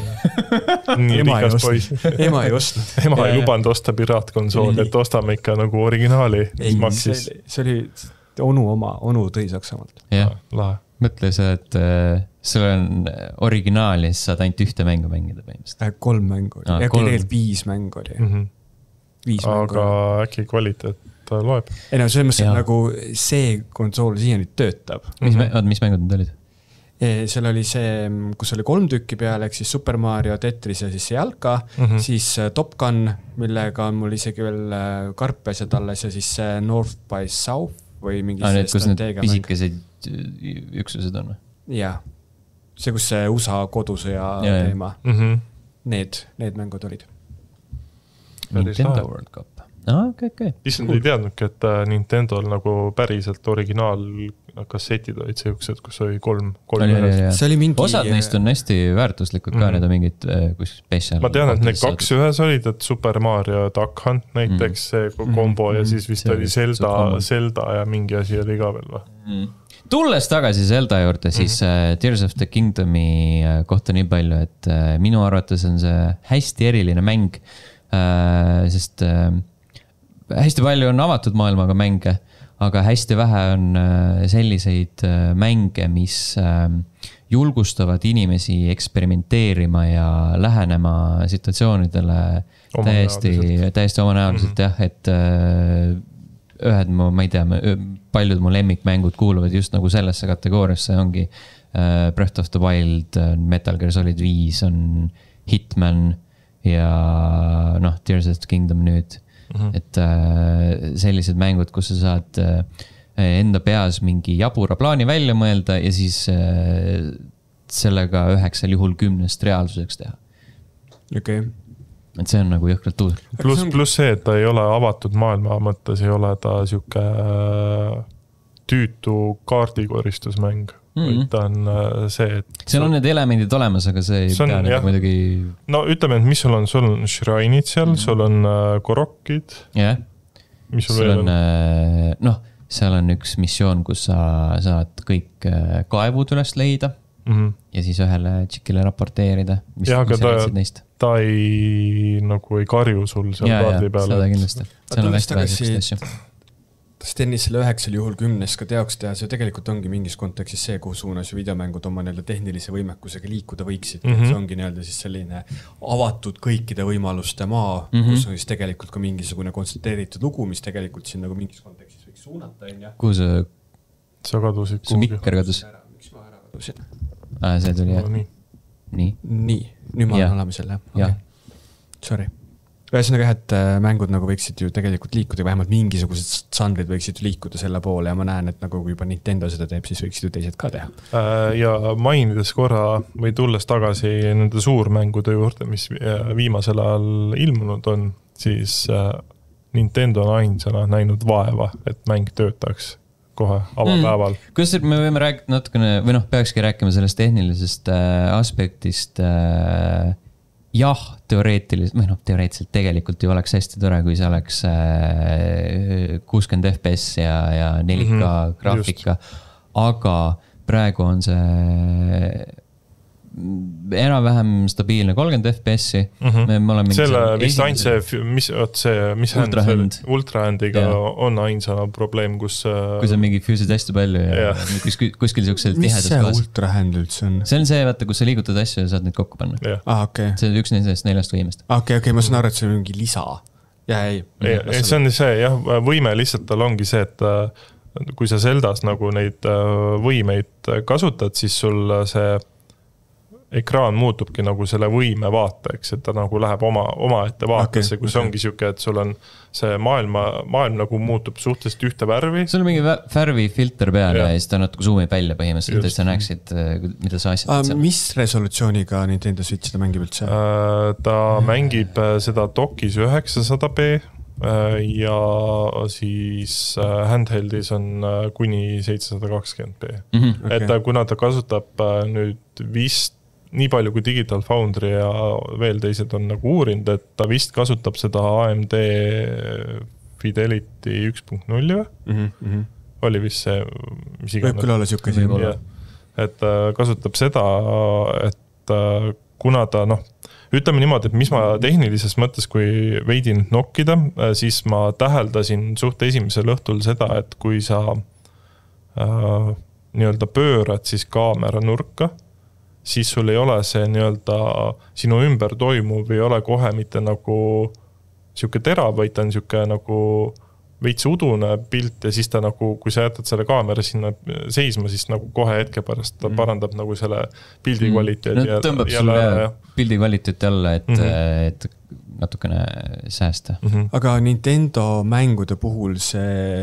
Nii rikas poiss. Ema ei ostnud. Ema ei lubanud osta piraatkonsoole, et ostame ikka nagu originaali. Ei, see, see oli onu oma, onu tõi Saksamaalt. Jah, lahe. Mõtle sa, et äh, sul on originaal ja siis saad ainult ühte mängu mängida põhimõtteliselt. Kolm mängu oli. Ah, ja kolm. Tegelikult viis mängu oli. Mm -hmm. viis aga mängu oli. Äkki kvaliteet loeb. Ei no, selles mõttes nagu see konsool siiani töötab. Mis, mm -hmm. mis mängud need olid? Seal oli see, kus oli kolm tükki peale, ehk siis Super Mario, Tetris ja siis see Jalka, mm -hmm. siis Top Gun, millega on mul isegi veel karpesed alles ja siis North by South või mingi ah, need, kus need pisikesed üksused on? Jah, see, kus see U S A kodusõja ja, teema. Mm -hmm. Need, need mängud olid. Nintendo World Cup. Ah, okay, okay. Issand ei teadnudki, et Nintendol nagu päriselt originaal kassetid olid sellised, kus oli kolm, kolm ühes. Mingi... Osad neist on hästi väärtuslikud ka, mm -hmm. need on mingid kus special. Ma tean, et need kaks ühes olid, et Super Mario Duck Hunt näiteks mm -hmm. see kombo mm -hmm. ja siis vist see oli Zelda, Zelda ja mingi asi oli ka veel või? Mm -hmm. Tulles tagasi Zelda juurde, siis mm-hmm. Tears of the Kingdomi kohta nii palju, et minu arvates on see hästi eriline mäng, sest hästi palju on avatud maailmaga mänge, aga hästi vähe on selliseid mänge, mis julgustavad inimesi eksperimenteerima ja lähenema situatsioonidele oma täiesti, täiesti omanäoliselt mm-hmm. jah, et ühed mu, ma ei tea, paljud mu lemmikmängud kuuluvad just nagu sellesse kategooriasse, ongi Breath of the Wild, Metal Gear Solid viis, on Hitman ja noh, Tears of the Kingdom nüüd. Mm-hmm. Et äh, sellised mängud, kus sa saad äh, enda peas mingi jabura plaani välja mõelda ja siis äh, sellega üheksal juhul kümnest reaalsuseks teha. Okei. Okay. Et see on nagu jõhkralt uus. Plus, plus see, et ta ei ole avatud maailma mõttes, ei ole ta siuke tüütu kaardikoristusmäng. Mm-hmm. Ta on see, et... Seal on need elemendid olemas, aga see ei see on, pea muidugi... No ütleme, et mis sul on, sul on shrine'id seal, mm-hmm. sul on uh, korokid. Jah. Mis sul, sul veel on? on noh, seal on üks missioon, kus sa saad kõik kaevud üles leida mm-hmm. ja siis ühele tšikile raporteerida. Mis, ja, aga ta, ta ei, nagu ei karju sul seal ja, kaardi peale. Seda kindlasti. See on hästi vähesest asju. Stennis selle üheksal juhul kümnes ka teoks teha, see tegelikult ongi mingis kontekstis see, kuhu suunas videomängud oma nii-öelda tehnilise võimekusega liikuda võiksid. Mm -hmm. See ongi nii-öelda siis selline avatud kõikide võimaluste maa, mm -hmm. kus on siis tegelikult ka mingisugune kontsentreeritud lugu, mis tegelikult siin nagu mingis kontekstis võiks suunata. Kuhu sa... Sa kadusid kuhugi? Su mikker kadus? Miks ma ära kadusin? Ah, see tuli, jah. No, nii. Nii. Nii. Nüüd ma olen olemisel, jah. Okay. Sorry. Ühesõnaga, et mängud nagu võiksid ju tegelikult liikuda, vähemalt mingisugused žanrid võiksid liikuda selle poole ja ma näen, et nagu kui juba Nintendo seda teeb, siis võiksid ju teised ka teha. Ja mainides korra või tulles tagasi nende suurmängude juurde, mis viimasel ajal ilmunud on, siis Nintendo on ainsana näinud vaeva, et mäng töötaks kohe avapäeval. Mm. Kuidas me võime rääkida natukene, või noh, peakski rääkima sellest tehnilisest aspektist. Jah, teoreetiliselt, või noh, teoreetiliselt tegelikult ju oleks hästi tore, kui see oleks kuuskümmend F P S ja, ja neli K mm-hmm, graafika, just. Aga praegu on see enam-vähem stabiilne kolmkümmend F P S-i. Mm-hmm. Me, me oleme selle vist ainult see, mis, see, mis ultrahand. Ultrahandiga ja. On ainsana probleem, kus... Kui sa mingi füüsid hästi palju ja, ja. Kuskil, kuskil siuksel tihedas kohas. Mis see ultrahand üldse on? See on see, vaata, kus sa liigutad asju ja saad neid kokku panna. Ah, okay. See on üks neist neljast võimest. Okei, okay, okay, ma saan aru, et see on mingi lisa. Ja, ei. ei see on see, jah, võime lihtsalt tal ongi see, et kui sa Zeldas nagu neid võimeid kasutad, siis sul see ekraan muutubki nagu selle võime vaateks, et ta nagu läheb oma, oma ette vaatesse, okay, kus okay. ongi siuke, et sul on see maailma, maailm nagu muutub suhteliselt ühte värvi. Sul on mingi värvi filter peale ja, ja siis ta natuke zoomib välja põhimõtteliselt, et sa näeksid, mida sa asjad. Ah, mis resolutsiooniga Nintendo Switch ta mängib üldse? Ta mängib seda dokis üheksasada p ja siis handheldis on kuni seitsesada kakskümmend p. Mm-hmm. Okay. Et kuna ta kasutab nüüd vist nii palju kui Digital Foundry ja veel teised on nagu uurinud, et ta vist kasutab seda A M D Fidelity üks punkt null või? Mm-hmm. Oli vist see, mis iganes. Võib küll olla siuke siin. Et kasutab seda, et kuna ta, noh, ütleme niimoodi, et mis ma tehnilises mõttes, kui veidi nüüd nokkida, siis ma täheldasin suht esimesel õhtul seda, et kui sa äh, nii-öelda pöörad siis kaamera nurka, siis sul ei ole see nii-öelda sinu ümber toimuv, ei ole kohe mitte nagu siuke terav, vaid ta on siuke nagu veits udune pilt ja siis ta nagu, kui sa jätad selle kaamera sinna seisma, siis nagu kohe hetke pärast ta parandab mm. nagu selle pildi kvaliteedi. No, tõmbab sulle ja... pildi kvaliteeti alla, et, mm-hmm. et natukene säästa. Mm-hmm. Aga Nintendo mängude puhul see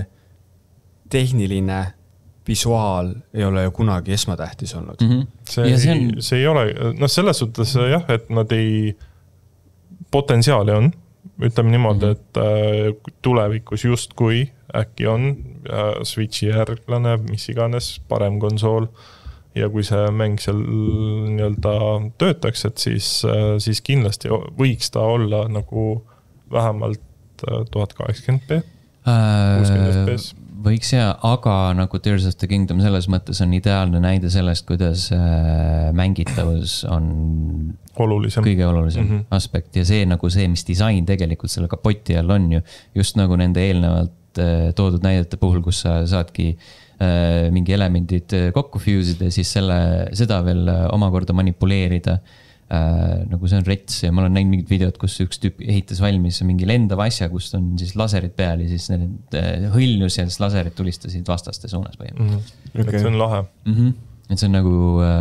tehniline visuaal ei ole ju kunagi esmatähtis olnud. Mm-hmm. See, see, on... see ei ole, noh selles suhtes jah, et nad ei, potentsiaali on, ütleme niimoodi, mm-hmm. et tulevikus just kui äkki on Switchi järglane, mis iganes, parem konsool ja kui see mäng seal nii-öelda töötaks, et siis, siis kindlasti võiks ta olla nagu vähemalt tuhat kaheksakümmend p, kuuskümmend f p s. Võiks ja, aga nagu Tears of the Kingdom selles mõttes on ideaalne näide sellest, kuidas äh, mängitavus on olulisem. Kõige olulisem mm-hmm. aspekt ja see nagu see, mis disain tegelikult selle kapoti all on ju, just nagu nende eelnevalt äh, toodud näidete puhul, kus sa saadki äh, mingi elemendid kokku fuse'ida ja siis selle, seda veel omakorda manipuleerida. Äh, nagu see on rets ja ma olen näinud mingid videod, kus üks tüüp ehitas valmis mingi lendav asja, kus on siis laserid peal ja siis need hõljus ja siis laserid tulistasid vastaste suunas põhimõtteliselt. Mm-hmm. Okay. Et see on lahe. Mm-hmm. Et see on nagu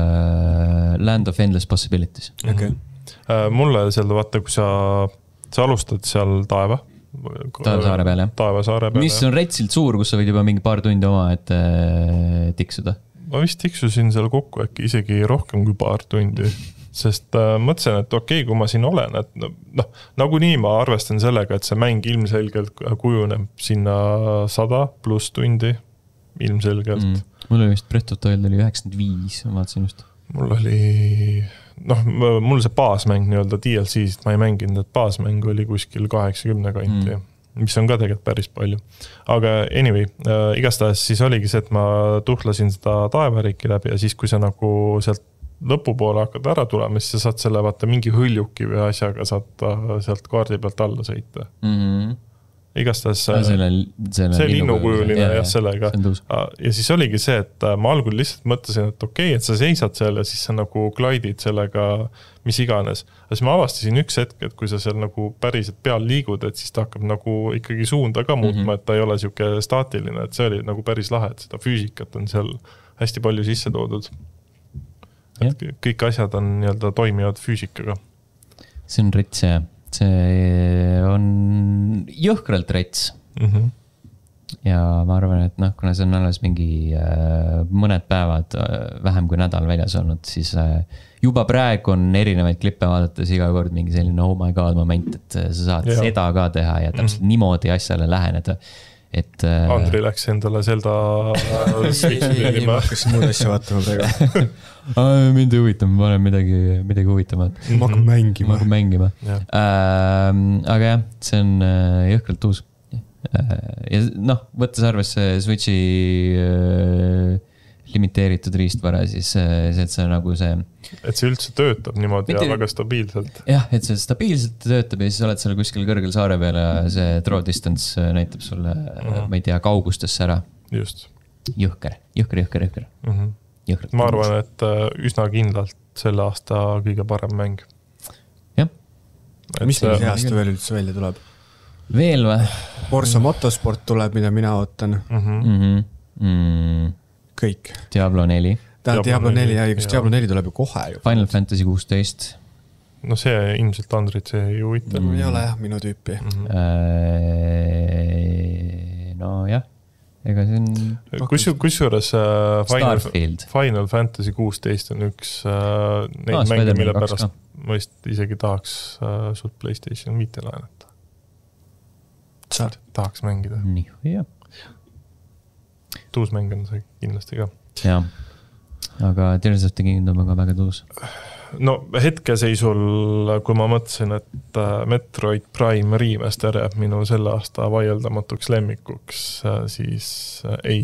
uh, land of endless possibilities. Okay. Uh, mulle seal vaata, kui sa, sa alustad seal taeva. Taevasaare peal, jah. Taevasaare peal, mis on retsilt suur, kus sa võid juba mingi paar tundi oma, et uh, tiksuda? Ma vist tiksusin seal kokku äkki isegi rohkem kui paar tundi. Sest äh, mõtlesin, et okei, okay, kui ma siin olen, et noh, nagu nii ma arvestan sellega, et see mäng ilmselgelt kujuneb sinna sada pluss tundi, ilmselgelt. Mm. Mul oli vist Breath of the Wild oli üheksakümmend viis, ma vaatasin just. Mul oli, noh, mul see baasmäng nii-öelda D L C-st ma ei mänginud, et baasmäng oli kuskil kaheksakümne kanti, mm. mis on ka tegelikult päris palju. Aga anyway, äh, igastahes siis oligi see, et ma tuhlasin seda taevariiki läbi ja siis, kui sa nagu sealt lõpupoole hakkad ära tulema, siis sa saad selle vaata mingi hõljuki või asjaga saad sealt kaardi pealt alla sõita. Mm-hmm. Igastahes selle, selle see linnukujuline ja, ja sellega. Ja siis oligi see, et ma algul lihtsalt mõtlesin, et okei, okay, et sa seisad seal ja siis sa nagu klaidid sellega mis iganes. Ja siis ma avastasin üks hetk, et kui sa seal nagu päriselt peal liigud, et siis ta hakkab nagu ikkagi suunda ka muutma, mm-hmm. et ta ei ole siuke staatiline, et see oli nagu päris lahe, et seda füüsikat on seal hästi palju sisse toodud. Et kõik asjad on nii-öelda toimivad füüsikaga. See on rets, jah. See on jõhkralt rets. Mm-hmm. Ja ma arvan, et noh, kuna see on alles mingi äh, mõned päevad äh, vähem kui nädal väljas olnud, siis äh, juba praegu on erinevaid klippe vaadates iga kord mingi selline oh my god moment, et sa saad ja. Seda ka teha ja täpselt mm-hmm. niimoodi asjale läheneda. Et, äh... Andri läks endale Zelda ei, ma hakkasin muud asja vaatama praegu. Mind ei huvita, ma olen midagi, midagi huvitamat. Ma hakkan mängima. Ma hakkan mängima. Ja. Äh, aga jah, see on jõhkralt uus. Ja noh, võttes arvesse Switchi äh, limiteeritud riistvara, siis see, et see nagu see... Et see üldse töötab niimoodi Mitte... ja väga stabiilselt. Jah, et see stabiilselt töötab ja siis oled seal kuskil kõrgel saare peal ja see draw distance näitab sulle, mm-hmm. ma ei tea, kaugustesse ära. Just. Jõhker, jõhker, jõhker, jõhker. Mm-hmm. Jõhker. Ma arvan, et üsna kindlalt selle aasta kõige parem mäng. Jah. Et mis see aasta veel üldse välja tuleb? Veel või? Forza Motorsport tuleb, mida mina ootan. Mm-hmm. Mm-hmm. Kõik. Diablo neli. ta Diablo neli, ja kas Diablo neli tuleb ju kohe ju. Final Fantasy kuusteist. No see ilmselt Andrit see ei huvita. Mm. Ei ole jah, minu tüüpi. Mm-hmm. Äh, no jah, ega see on... Kus, kus juures uh, Final, Starfield. Final Fantasy kuusteist on üks uh, neid no, mänge, mille pärast ma vist isegi tahaks uh, sult PlayStation viite laenata. Saad? Tahaks mängida. Nii, jah. Tuus mäng on see kindlasti ka. Jah, aga Tears of the Kingdom on ka väga tuus. No hetkeseisul, kui ma mõtlesin, et Metroid Prime Remaster jääb minu selle aasta vaieldamatuks lemmikuks, siis ei.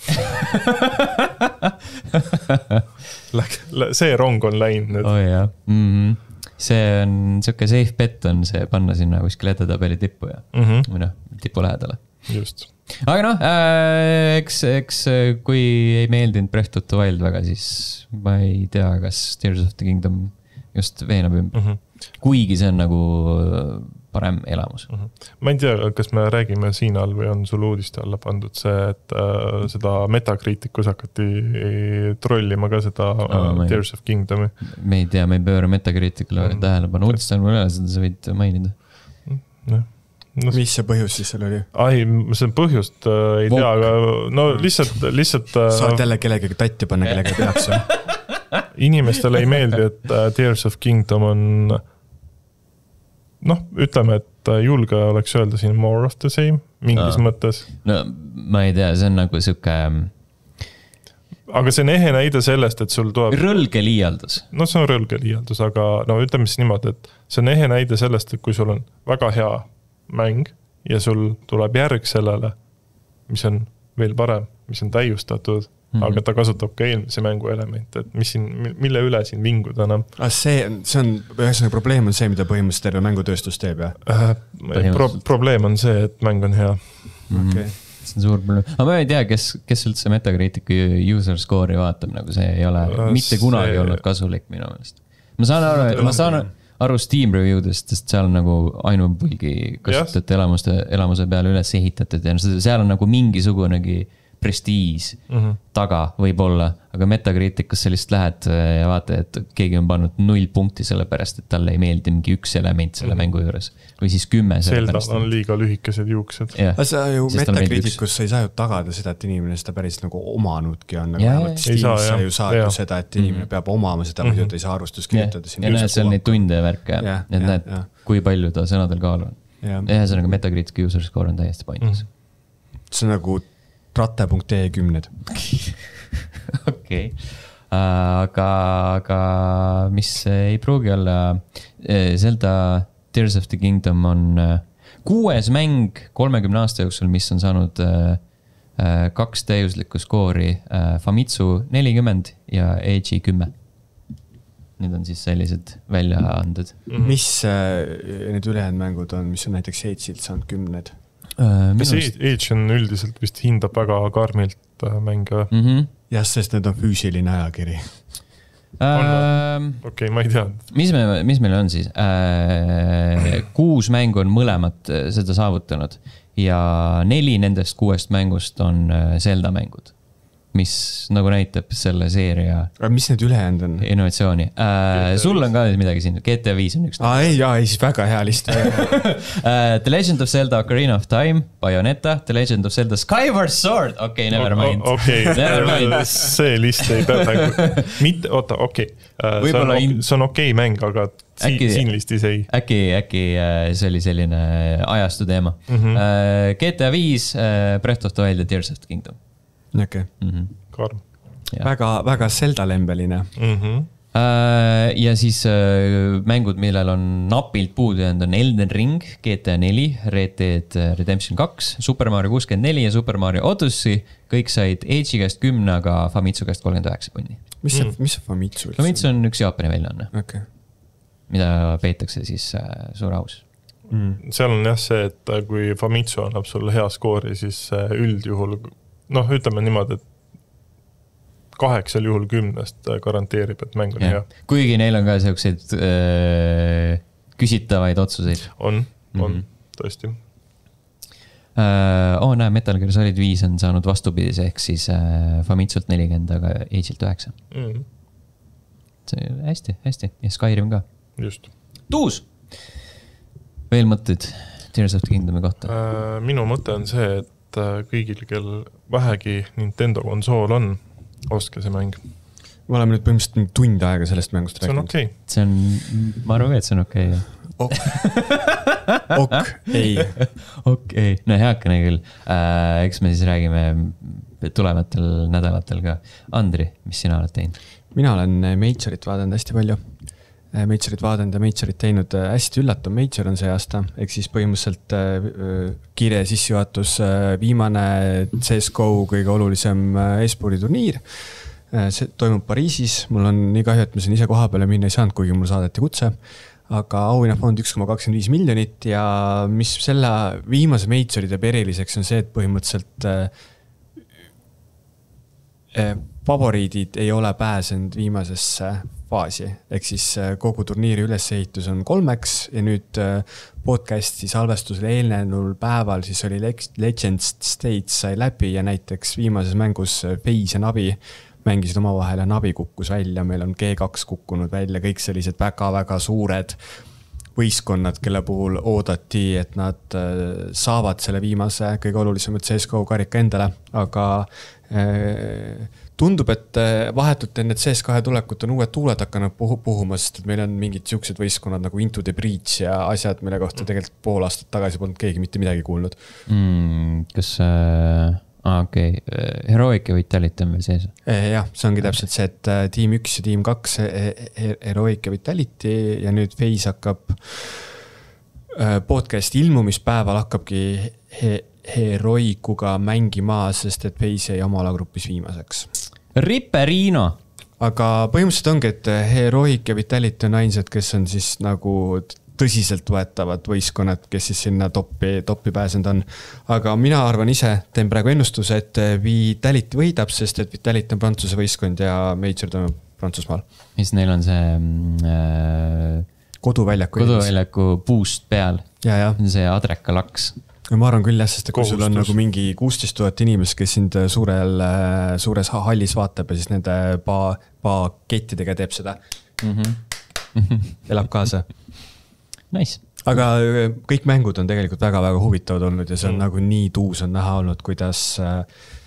see rong on läinud nüüd. Oh, jah. Mm-hmm. See on, siuke safe bet on see panna sinna kuskil edetabeli tippu ja mm-hmm. või noh, tipu lähedale. Just. Aga noh, äh, eks, eks kui ei meeldinud Breath of the Wild väga, siis ma ei tea, kas Tears of the Kingdom just veenab ümber. Mm-hmm. Kuigi see on nagu parem elamus. Mm-hmm. Ma ei tea, kas me räägime siin all või on sul uudiste alla pandud see, et äh, seda Metacriticus hakati trollima ka seda äh, oh, Tears of Kingdomi. Me ei tea, me ei pööra Metacriticule mm-hmm. tähelepanu. Uudiste on mul üle, seda sa võid mainida. Mm-hmm. No, mis see põhjus siis seal oli? Ai, see põhjust äh, ei Vok. tea, aga no lihtsalt... lihtsalt äh, saad jälle kellegagi tatti panna, kellega peaks. Inimestele ei meeldi, et äh, Tears of Kingdom on noh, ütleme, et julge oleks öelda siin more of the same, mingis no. mõttes. No ma ei tea, see on nagu siuke... Aga see on ehe näide sellest, et sul tuleb... Rõlge liialdus. No see on rõlge liialdus, aga no ütleme siis niimoodi, et see on ehe näide sellest, et kui sul on väga hea mäng ja sul tuleb järg sellele, mis on veel parem, mis on täiustatud, mm-hmm. aga ta kasutab ka eelmise mängu elemente, et mis siin, mille üle siin vinguda enam. See, see on, ühesõnaga probleem on see, mida põhimõtteliselt terve mängutööstus teeb, jah? Äh, pro, probleem on see, et mäng on hea. Mm-hmm. Okay. See on suur probleem. Aga ma ei tea, kes, kes üldse Metacriticu user score'i vaatab, nagu see ei ole uh, mitte kunagi see... olnud kasulik minu meelest. Ma saan aru, ma saan aru, aru Steam review'dest, sest seal on nagu ainupõlgi kasutajate elamuse, elamuse peale üles ehitatud ja seal on nagu mingisugunegi prestiis mm-hmm. taga võib-olla, aga Metacriticus sa lihtsalt lähed ja vaata, et keegi on pannud null punkti selle pärast, et talle ei meeldi mingi üks element selle mm-hmm. mängu juures või siis kümme selle Zelda pärast. on liiga lühikesed juuksed. Aga sa ju Metacriticus sa ei saa ju tagada seda, et inimene seda päris nagu omanudki on, nagu vähemalt Steamis sa ju saad ju seda, et inimene mm-hmm. peab omama seda, muidu mm-hmm. ei saa arvustust kirjutada. Ja näed, seal neid tunde ja värke, et näed, kui palju ta sõnadel kaal on. Ja see on nagu Metacritic user score on täiesti pointless. See on nagu ratte punkt ee kümned. Okei. Aga, aga mis ei pruugi olla, Zelda Tears of the Kingdom on kuues mäng kolmekümne aasta jooksul, mis on saanud kaks täiuslikku skoori, Famitsu nelikümmend ja E G kümme. Need on siis sellised väljaanded. Mis need ülejäänud mängud on, mis on näiteks Age'ilt saanud kümned? Kas Age on üldiselt vist hindab väga karmilt mänge? Mm-hmm. Jah, sest need on füüsiline ajakiri. Ähm, Okei, okay, ma ei tea. Mis, me, mis meil on siis? Äh, kuus mängu on mõlemat seda saavutanud ja neli nendest kuuest mängust on Zelda mängud, mis nagu näitab selle seeria aga mis need ülejäänud on? Innovatsiooni. Äh, sul on ka midagi siin, G T A viis on üks. Aa, ei, jaa, ei, siis väga hea list. The Legend of Zelda Ocarina of Time, Bayonetta, The Legend of Zelda Skyward Sword, okei, okay, never mind. Okei, okay. see list ei pea mitte, oota, okei okay. see, in... see on okei okay mäng, aga äkki, siin listis ei. Äkki, äkki see oli selline ajastu teema. Mm-hmm. G T A viis, Breath of the Wild ja Tears of the Kingdom. Okay. Mm-hmm. Karm. Väga, väga Zelda-lembeline. Mm-hmm. Ja siis mängud, millel on napilt puudu jäänud, on Elden Ring, G T A neli, Red Dead Redemption kaks, Super Mario kuuskümmend neli ja Super Mario Odyssey. Kõik said Age'i käest kümne, aga Famitsu käest kolmkümmend üheksa punni. Mis see, mm. mis see Famitsu? Famitsu on üks Jaapani väljaanne, okay. mida peetakse siis suur aus. Mm. Seal on jah see, et kui Famitsu annab sulle hea skoori, siis üldjuhul noh, ütleme niimoodi, et kaheksal juhul kümnest garanteerib, et mäng on ja. hea. Kuigi neil on ka selliseid äh, küsitavaid otsuseid. On, on, mm-hmm. tõesti. Uh, oh, näe, Metal Gear Solid viis on saanud vastupidise, ehk siis uh, Famitsult nelikümmend, aga Age'ilt üheksa. Mm. See hästi, hästi. Ja Skyrim ka. Just. Tuus! Veel mõtted Tears of the Kingdomi kohta? Uh, minu mõte on see, et kõigil, kel vähegi Nintendo konsool on, ostke see mäng. Me oleme nüüd põhimõtteliselt tund aega sellest mängust rääkinud. See on okei. Okay. See on, ma arvan, et see on okei. Okay, ok, ok, ei. Ok, ei. No heakene küll. Äh, eks me siis räägime tulevatel nädalatel ka. Andri, mis sina oled teinud? Mina olen Majorit vaadanud hästi palju. Majorit vaadanud ja Majorit teinud hästi üllatav. Major on see aasta, ehk siis põhimõtteliselt kiire sissejuhatus, viimane C S G O kõige olulisem e-spordi turniir. See toimub Pariisis. Mul on nii kahju, et ma siin ise koha peale minna ei saanud, kuigi mul saadeti kutse. Aga auhinnafond üks koma kakskümmend viis miljonit ja mis selle viimase Majori teeb eriliseks on see, et põhimõtteliselt äh, favoriidid ei ole pääsenud viimasesse faasi. Ehk siis kogu turniiri ülesehitus on kolmeks ja nüüd podcasti salvestusele eelnenul päeval siis oli Legends Stage sai läbi ja näiteks viimases mängus FaZe ja Navi mängisid oma vahel ja Navi kukkus välja, meil on G kaks kukkunud välja, kõik sellised väga-väga suured võistkonnad, kelle puhul oodati, et nad saavad selle viimase kõige olulisemad C S G O karika endale, aga tundub, et vahetult enne C S kahe tulekut on uued tuuled hakanud puhu, puhuma, sest meil on mingid siuksed võistkonnad nagu Into the Breach ja asjad, mille kohta tegelikult pool aastat tagasi polnud keegi mitte midagi kuulnud. Mm, kas... Äh... Ah, okei, okay. Heroic ja Vitality on veel sees? Jah, see ongi täpselt see, et tiim üks ja tiim kaks, Heroic ja Vitality ja nüüd FaZe hakkab podcast ilmumispäeval hakkabki he Heroicuga mängima, sest et FaZe jäi oma alagrupis viimaseks. Ripperino! Aga põhimõtteliselt ongi, et Heroic ja Vitality on ainsad, kes on siis nagu tõsiselt võetavad võistkonnad, kes siis sinna toppi, toppi pääsenud on. Aga mina arvan ise, teen praegu ennustuse, et Vitality võidab, sest et Vitality on Prantsuse võistkond ja Major toimub Prantsusmaal. Mis neil on see äh, koduväljaku, koduväljaku boost peal? Ja, ja. See adreka laks. Ma arvan küll jah, sest kui sul on nagu mingi kuusteist tuhat inimest, kes sind suurel, suures hallis vaatab ja siis nende pa, pakettidega teeb seda. Mm-hmm. Elab kaasa. Nice. Aga kõik mängud on tegelikult väga-väga huvitavad olnud ja see on mm. nagu nii tuus on näha olnud, kuidas äh,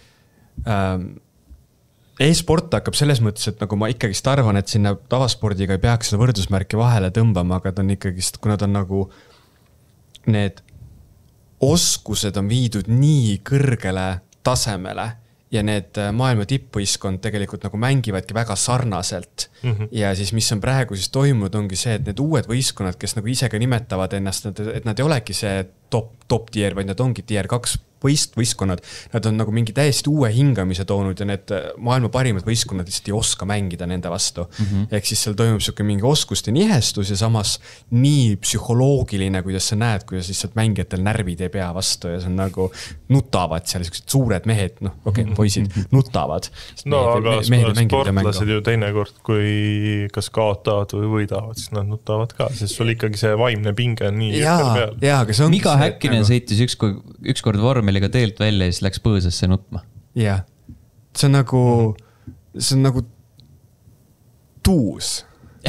e-sport hakkab selles mõttes, et nagu ma ikkagist arvan, et sinna tavaspordiga ei peaks seda võrdusmärki vahele tõmbama, aga ta on ikkagist, kuna ta on nagu need oskused on viidud nii kõrgele tasemele ja need maailma tippvõistkond tegelikult nagu mängivadki väga sarnaselt. Mm-hmm. Ja siis, mis on praegu siis toimunud, ongi see, et need uued võistkonnad, kes nagu ise ka nimetavad ennast, et nad ei olegi see top, top tier, vaid nad ongi tier kaks võist, võistkonnad. Nad on nagu mingi täiesti uue hingamise toonud ja need maailma parimad võistkonnad lihtsalt ei oska mängida nende vastu. Mm-hmm. Ehk siis seal toimub siuke mingi oskuste nihestus ja samas nii psühholoogiline, kuidas sa näed, kuidas lihtsalt mängijatel närvid ei pea vastu ja see on nagu nutavad seal siuksed suured mehed, noh, okei, okay, poisid nutavad. No mehed, aga mehed sportlased ju teinekord, kui kas kaotavad või võidavad, siis nad nutavad ka, sest sul ikkagi see vaimne pinge on nii jaa, peal. Jaa, aga see ongi Miga Häkkinen nagu... sõitis üks, üks kord vormeliga teelt välja ja siis läks põõsasse nutma. Jah, see on nagu, see on nagu tuus.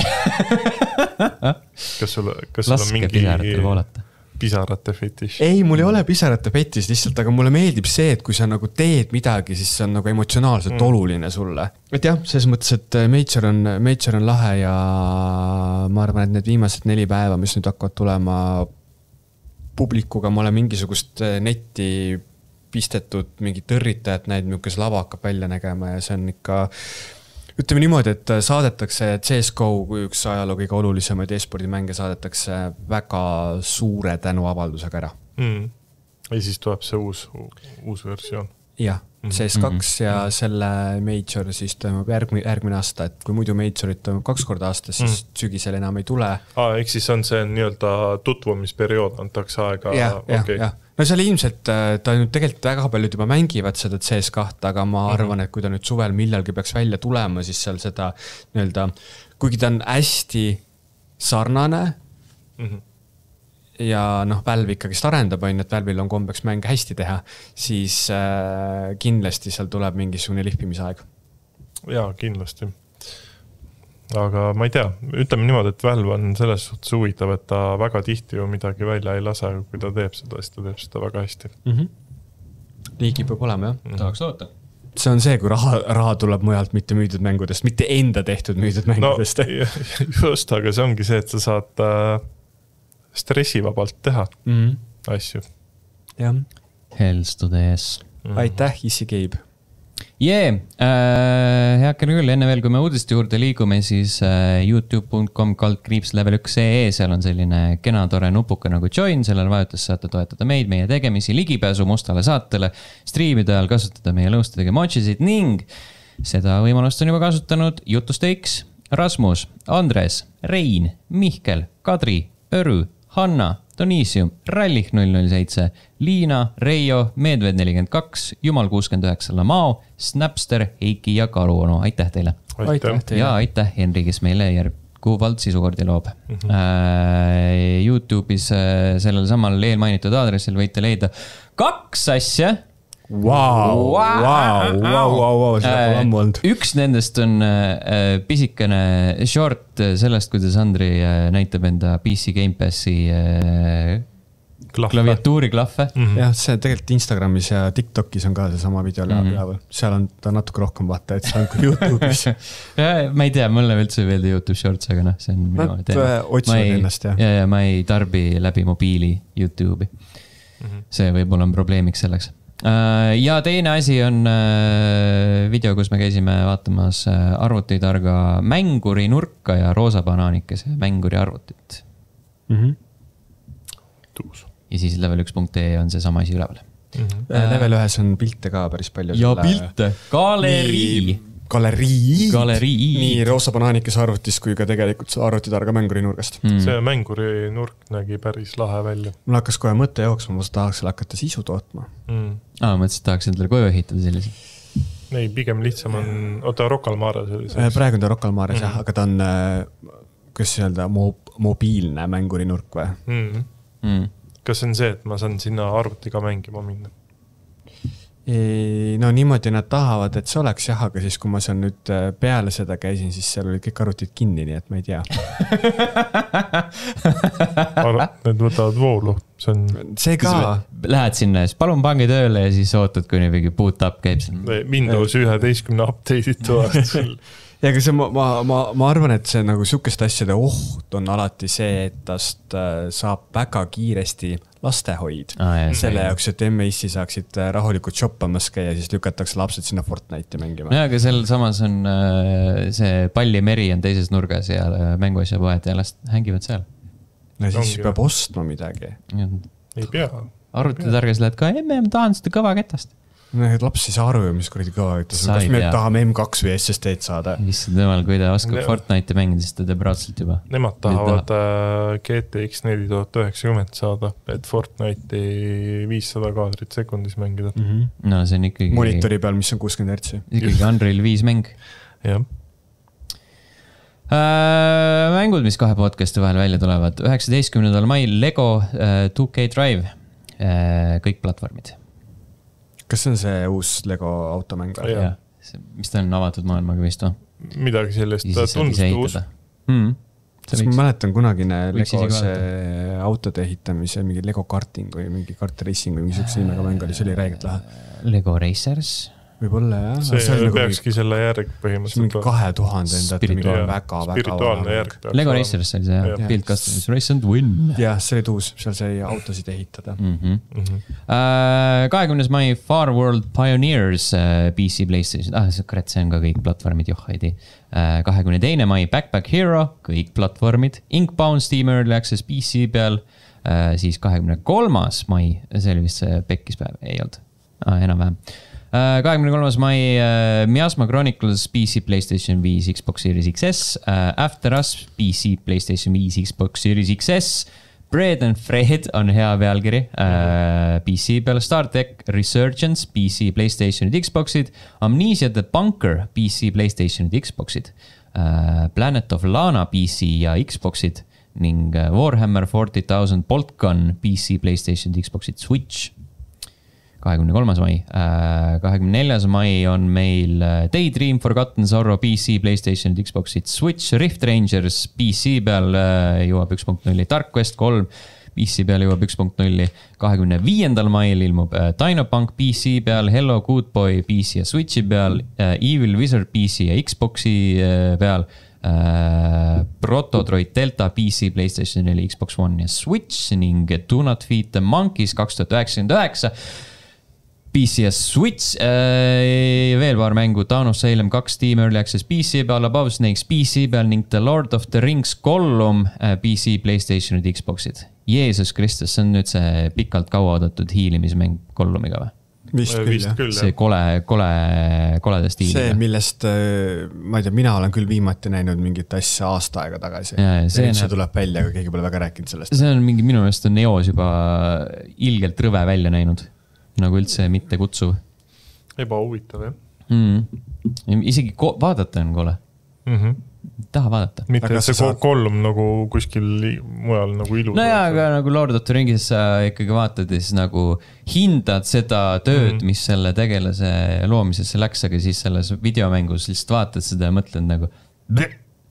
kas sul, kas sul on mingi pisaratel voolata? Pisarate fetiš? Ei, mul ei ole pisarate fetiš lihtsalt, aga mulle meeldib see, et kui sa nagu teed midagi, siis see on nagu emotsionaalselt mm. oluline sulle. Et jah, selles mõttes, et Major on, Major on lahe ja ma arvan, et need viimased neli päeva, mis nüüd hakkavad tulema publikuga, ma olen mingisugust netti pistetud, mingi tõrritajat näid, milles lava hakkab välja nägema ja see on ikka, ütleme niimoodi, et saadetakse C S G O kui üks ajaloo kõige olulisemaid e-spordimänge saadetakse väga suure tänuavaldusega ära. Mm. Ja siis tuleb see uus, uus versioon. Jah, C S kaks mm-hmm. ja selle Major siis toimub järgmine, järgmine aasta, et kui muidu Majorit toimub kaks korda aasta, siis mm. sügisel enam ei tule. Aa, ehk siis on see nii-öelda tutvumisperiood, antakse aega. Jah, jah, okay. jah. No seal ilmselt ta nüüd tegelikult väga paljud juba mängivad seda C S kahte, aga ma arvan, et kui ta nüüd suvel millalgi peaks välja tulema, siis seal seda nii-öelda, kuigi ta on hästi sarnane, mm-hmm. ja noh, Valve ikkagist arendab, on, et Valve'il on kombeks mäng hästi teha, siis äh, kindlasti seal tuleb mingisugune lihpimisaeg. Jaa, kindlasti. Aga ma ei tea, ütleme niimoodi, et Valve on selles suhtes huvitav, et ta väga tihti ju midagi välja ei lase, aga kui ta teeb seda, siis ta teeb seda väga hästi. Mm-hmm. Liigi peab olema, jah. Mm-hmm. Tahaks loota. See on see, kui raha, raha tuleb mujalt mitte müüdud mängudest, mitte enda tehtud müüdud mängudest. No, just, aga see ongi see, et sa saad äh, stressivabalt teha mm-hmm. asju. Jah. Hells to the S. Mm-hmm. Aitäh, Issi Keib. Jee, äh, heakene küll, enne veel, kui me uudiste juurde liigume, siis äh, youtube dot com kaldkriips level üks punkt ee, seal on selline kena tore nupuke nagu join, sellel vajutus saate toetada meid, meie tegemisi, ligipääsu mustale saatele, striimide ajal kasutada meie lõustadega mochisid ning seda võimalust on juba kasutanud Jutusteeks, Rasmus, Andres, Rein, Mihkel, Kadri, Örü, Hanna, Donisium, Rallich null null seitse, Liina, Reijo, Medved nelikümmend kaks, Jumal kuuskümmend üheksa, Lamao, Snapster, Heiki ja Karuonu. Aitäh teile! Aitäh teile! Ja aitäh Henri, kes meile järguvalt sisukordi loob. Mm-hmm. Äh, YouTube'is äh, sellel samal eelmainitud aadressil võite leida kaks asja. Vau, vau, vau, vau, seda pole ammu olnud. Üks nendest on äh, pisikene short sellest, kuidas Andri äh, näitab enda P C Game Passi äh, klaviatuuri klahve. Mm-hmm. Jah, see tegelikult Instagramis ja TikTokis on ka see sama video mm-hmm. üleval. Seal on ta natuke rohkem vaata, et see on kui YouTube'is. Ma ei tea, mulle üldse ei meeldi YouTube Shorts, aga noh, see on minu teema. Otsivad ennast, jah. Ja, ja ma ei tarbi läbi mobiili YouTube'i. Mm-hmm. See võib-olla on probleemiks selleks. Ja teine asi on video, kus me käisime vaatamas arvutitarga mänguri nurka ja roosa banaanikese mänguri arvutit. Mm-hmm. Tuus. Ja siis level üks punkt ee on see sama asi üleval. Mm-hmm. Äh, level ühes on pilte ka päris palju. Ja selle... pilte. Galerii. Galerii. Galerii. Nii roosa banaanikes arvutis kui ka tegelikult arvutitarga mänguri nurgast. Mm. See mänguri nurk nägi päris lahe välja. Mul hakkas kohe mõte jooksma, ma tahaks hakata sisu tootma. Mm. Aa, mõtlesin, et tahaks endale koju ehitada sellise. Ei, pigem lihtsam on, oota Rocca al Mares oli see. Praegu on ta Rocca al Mares, mm-hmm. jah, aga ta on, kuidas öelda, mo- mobiilne mänguri nurk või? Mm. Mm. Kas on see, et ma saan sinna arvutiga mängima minna? No niimoodi nad tahavad, et see oleks jah, aga siis kui ma seal nüüd peale seda käisin, siis seal olid kõik arvutid kinni, nii et ma ei tea. Need võtavad voolu. See, on... see ka. Lähed sinna ja siis palun pangi tööle ja siis ootad, kui mingi boot up käib siin. Windows üheteistkümne update'id tuvad. Ja aga see, ma, ma, ma, ma arvan, et see nagu sükest asjade oht on alati see, et tast saab väga kiiresti lastehoid. Ah, jah, selle jaoks, et M S-i saaksid rahulikult shoppamas käia, siis lükatakse lapsed sinna Fortnite'i mängima. Ja, aga seal samas on see pallimeri on teises nurgas ja mänguasja poed ja last hängivad seal. No siis Ongi peab ostma midagi. Ei pea. Arvutitargas lähed ka, emme, ma tahan seda kõva ketast. No, laps ei saa aru, mis kuradi kõva ütles. Kas me tea. Tahame M kaks või S S D-d saada? Issand temal, kui ta oskab ne- Fortnite'i mängida, siis ta teeb raudselt juba. Nemad tahavad taha. G T X neli tuhat üheksakümmend saada, et Fortnite'i viissada kaadrit sekundis mängida. Mm-hmm. No see on ikkagi... Monitori peal, mis on kuuskümmend hertsi. Ikkagi Unreal viis mäng. Jah. Äh, mängud, mis kahe podcasti vahel välja tulevad. üheksateistkümnendal mail Lego äh, two K Drive. Äh, kõik platvormid. Kas see on see uus Lego automäng? Ja, mis ta on avatud maailmaga vist või? Midagi sellest tundus uus. Mm. Kas ma mäletan kunagine Lego see autode ehitamise, mingi Lego karting või mingi kart racing või mingi sükse nimega mäng oli, see oli räigelt lahe. Lego Racers? Võib-olla jah. See, see peakski selle järg põhimõtteliselt. Mingi kahe tuhande enda, et mingi väga, väga spirituaalne järg. Lego Racers oli see, jah. Build Customs Race and Win. Jah, see oli tuus, seal sai autosid ehitada. Mm-hmm. Mm-hmm. Uh, kahekümnes mai Far World Pioneers uh, P C PlayStation. Ah, see, kurat, see on ka kõik platvormid, joh, ei tea. Uh, kahekümne teine mai Backpack Hero, kõik platvormid. Inkbound Steam Early Access P C peal. Uh, siis kahekümne kolmas mai, see oli vist see pekkispäev, ei olnud. Ah, enam vähem. kahekümne kolmas mai uh, Miasma Chronicles P C, PlayStation viis, Xbox Series X S, uh, After Us P C, PlayStation viis, Xbox Series X S, Bread and Fred on hea pealkiri uh, P C peal, Star Trek Resurgence P C, PlayStationid, Xboxid, Amnesia The Bunker P C, PlayStationid, Xboxid, uh, Planet of Lana P C ja Xboxid ning Warhammer forty thousand Bolt Gun P C, PlayStation, Xboxid, Switch. kahekümne kolmas mai. kahekümne neljas mai on meil Daydream, Forgotten Sorrow, P C, PlayStation, Xboxid, Switch, Rift Rangers, P C peal jõuab üks punkt null, Dark Quest kolm, P C peal jõuab üks punkt null. kahekümne viiendal mail ilmub Dynapunk P C peal, Hello Good Boy P C ja Switchi peal, Evil Wizard P C ja Xboxi peal, Prototroid Delta P C, PlayStation neli, Xbox One ja Switch ning Do Not Feed the Monkeys kaks tuhat üheksakümmend üheksa P C ja Switch, äh, veel paar mängu, Thanos Salem kaks Steam Early Access P C peal, Above Snakes P C peal ning The Lord of the Rings Gollum äh, P C, PlayStation ja Xboxid. Jeesus Kristus, see on nüüd see pikalt kaua oodatud hiilimismäng Gollumiga või? Vist küll, Vist küll see kole, kole, kolede stiiliga. See, millest, ma ei tea, mina olen küll viimati näinud mingit asja aasta aega tagasi. Ja, see, see tuleb välja, aga keegi pole väga rääkinud sellest. See on mingi, minu meelest on Neos juba ilgelt rõve välja näinud. Nagu üldse mitte kutsuv. Ebahuvitav, jah. Mm. Isegi ko- vaadata on kole. Mhm. Taha vaadata. Mitte aga see saad... Gollum nagu kuskil mujal nagu ilus. No jaa, aga nagu Lord of the Ringis sa ikkagi vaatad ja siis nagu hindad seda tööd, mm. mis selle tegelase loomisesse läks, aga siis selles videomängus lihtsalt vaatad seda ja mõtled nagu Bleh!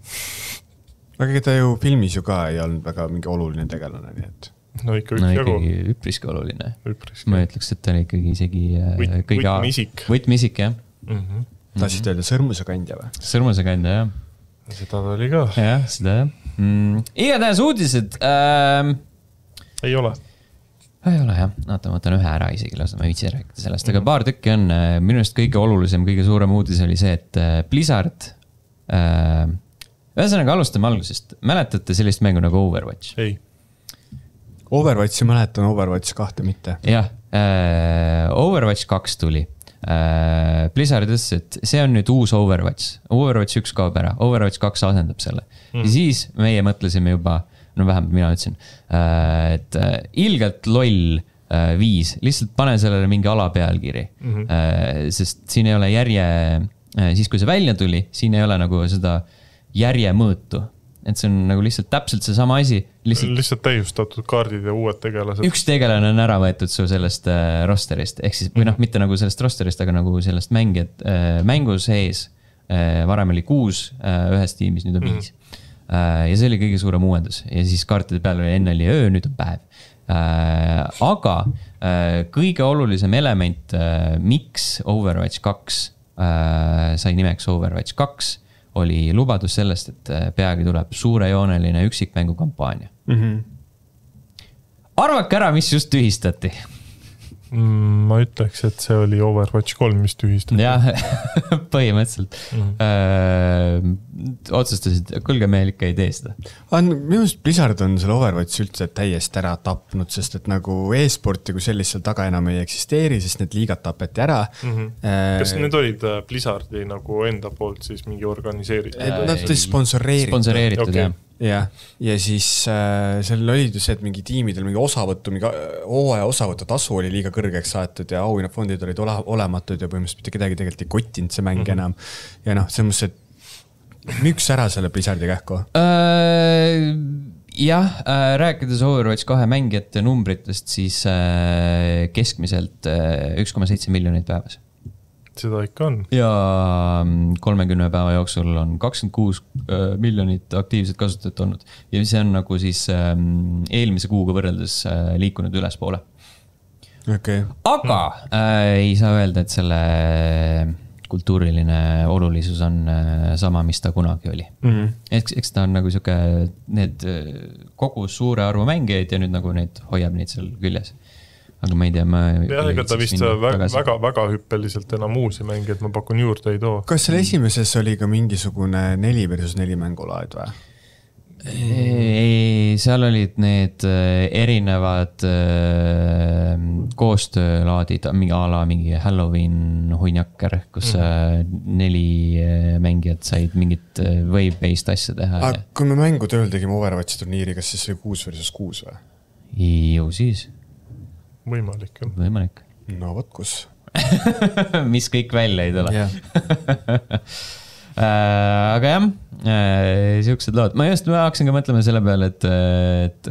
Aga ta ju filmis ju ka ei olnud väga mingi oluline tegelane, nii et no ikka no, jagu. ikkagi üpriski oluline. Üpriski. Ma ütleks, et ta oli ikkagi isegi Võt, kõige võtmisik. Võtmisik, jah. Mm-hmm. Tahtsid öelda sõrmuse kandja või? Sõrmuse kandja, jah. Seda ta oli ka. Jah, seda jah. Mm. Igatahes uudised. Ähm... Ei ole. Ei ole, jah. Naata, ma võtan ühe ära isegi, lasta ma viitsi rääkida sellest. Aga paar tükki on, minu eest kõige olulisem, kõige suurem uudis oli see, et Blizzard... Äh, ühesõnaga alustame algusest. Mäletate sellist mängu nagu Overwatch? Ei. Overwatchi mäletan, Overwatch kahte mitte. Jah, äh, Overwatch kaks tuli. Blizzard ütles, et see on nüüd uus Overwatch. Overwatch üks kaob ära, Overwatch kaks asendab selle. Mm. Ja siis meie mõtlesime juba, no vähemalt mina ütlesin, et ilgelt loll viis, lihtsalt pane sellele mingi alapealkiri. Mm-hmm. Sest siin ei ole järje, siis kui see välja tuli, siin ei ole nagu seda järje mõõtu. Et see on nagu lihtsalt täpselt see sama asi. Lihtsalt, lihtsalt täiustatud kaardid ja uued tegelased. Üks tegelane on ära võetud su sellest äh, rosterist, ehk siis, või noh, mitte nagu sellest rosterist, aga nagu sellest mängijat äh, mängus sees. Äh, varem oli kuus, äh, ühes tiimis, nüüd on viis. Mm-hmm. Äh, ja see oli kõige suurem uuendus. Ja siis kaartide peal oli enne oli öö, nüüd on päev. Äh, aga äh, kõige olulisem element, äh, miks Overwatch kaks äh, sai nimeks Overwatch kaks, oli lubadus sellest, et peagi tuleb suurejooneline üksikmängu kampaania. Mm-hmm. Arvake ära, mis just tühistati? Mm, ma ütleks, et see oli Overwatch kolm, mis tühistati. Jah, põhimõtteliselt. Mm-hmm. Öö, otsustasid, kuulge, meil ikka ei tee seda. Minu arust Blizzard on selle Overwatch üldse täiesti ära tapnud, sest et nagu e-sporti kui sellist seal taga enam ei eksisteeri, sest need liigad tapeti ära. Mm-hmm. Äh, Kas need olid Blizzardi nagu enda poolt siis mingi organiseeritud? Nad olid sponsoreeritud. Sponsoreeritud, okay. jah. Ja, ja siis äh, seal olid ju see, et mingi tiimidel mingi osavõttu, mingi hooaja osavõttu tasu oli liiga kõrgeks saetud ja auhinnafondid olid ole, olematud ja põhimõtteliselt mitte kedagi tegelikult ei kottinud see mäng mm-hmm. enam. Ja noh, see mõttes, et miks ära selle Blizzardi kähku? Äh, jah, äh, rääkides Overwatch kahe mängijate numbritest, siis äh, keskmiselt äh, üks koma seitse miljonit päevas. Seda ikka on. Ja kolmekümne päeva jooksul on kakskümmend kuus miljonit aktiivset kasutajat olnud. Ja see on nagu siis eelmise kuuga võrreldes liikunud ülespoole. Okay. Aga äh, ei saa öelda, et selle kultuuriline olulisus on sama, mis ta kunagi oli. Mm-hmm. Eks, eks ta on nagu siuke, need kogus suure arvu mängijaid ja nüüd nagu need hoiab neid seal küljes. Aga ma ei tea, ma... jah, ega ta vist väga, väga, väga hüppeliselt enam uusi mängi, et ma pakun juurde ei too. Kas selle esimeses oli ka mingisugune neli versus neli mängulaad või? Ei, seal olid need erinevad koostöölaadid, mingi ala, mingi Halloween hunjakker, kus mm. neli mängijat said mingit wave-based asja teha. Aga kui me mängu tööl tegime Overwatchi turniiri, kas siis oli kuus versus kuus või? Ju siis. Võimalik, jah. Võimalik. No võt kus. Mis kõik välja ei tule. Yeah. aga jah, siuksed lood. Ma just, ma hakkasin ka mõtlema selle peale, et, et,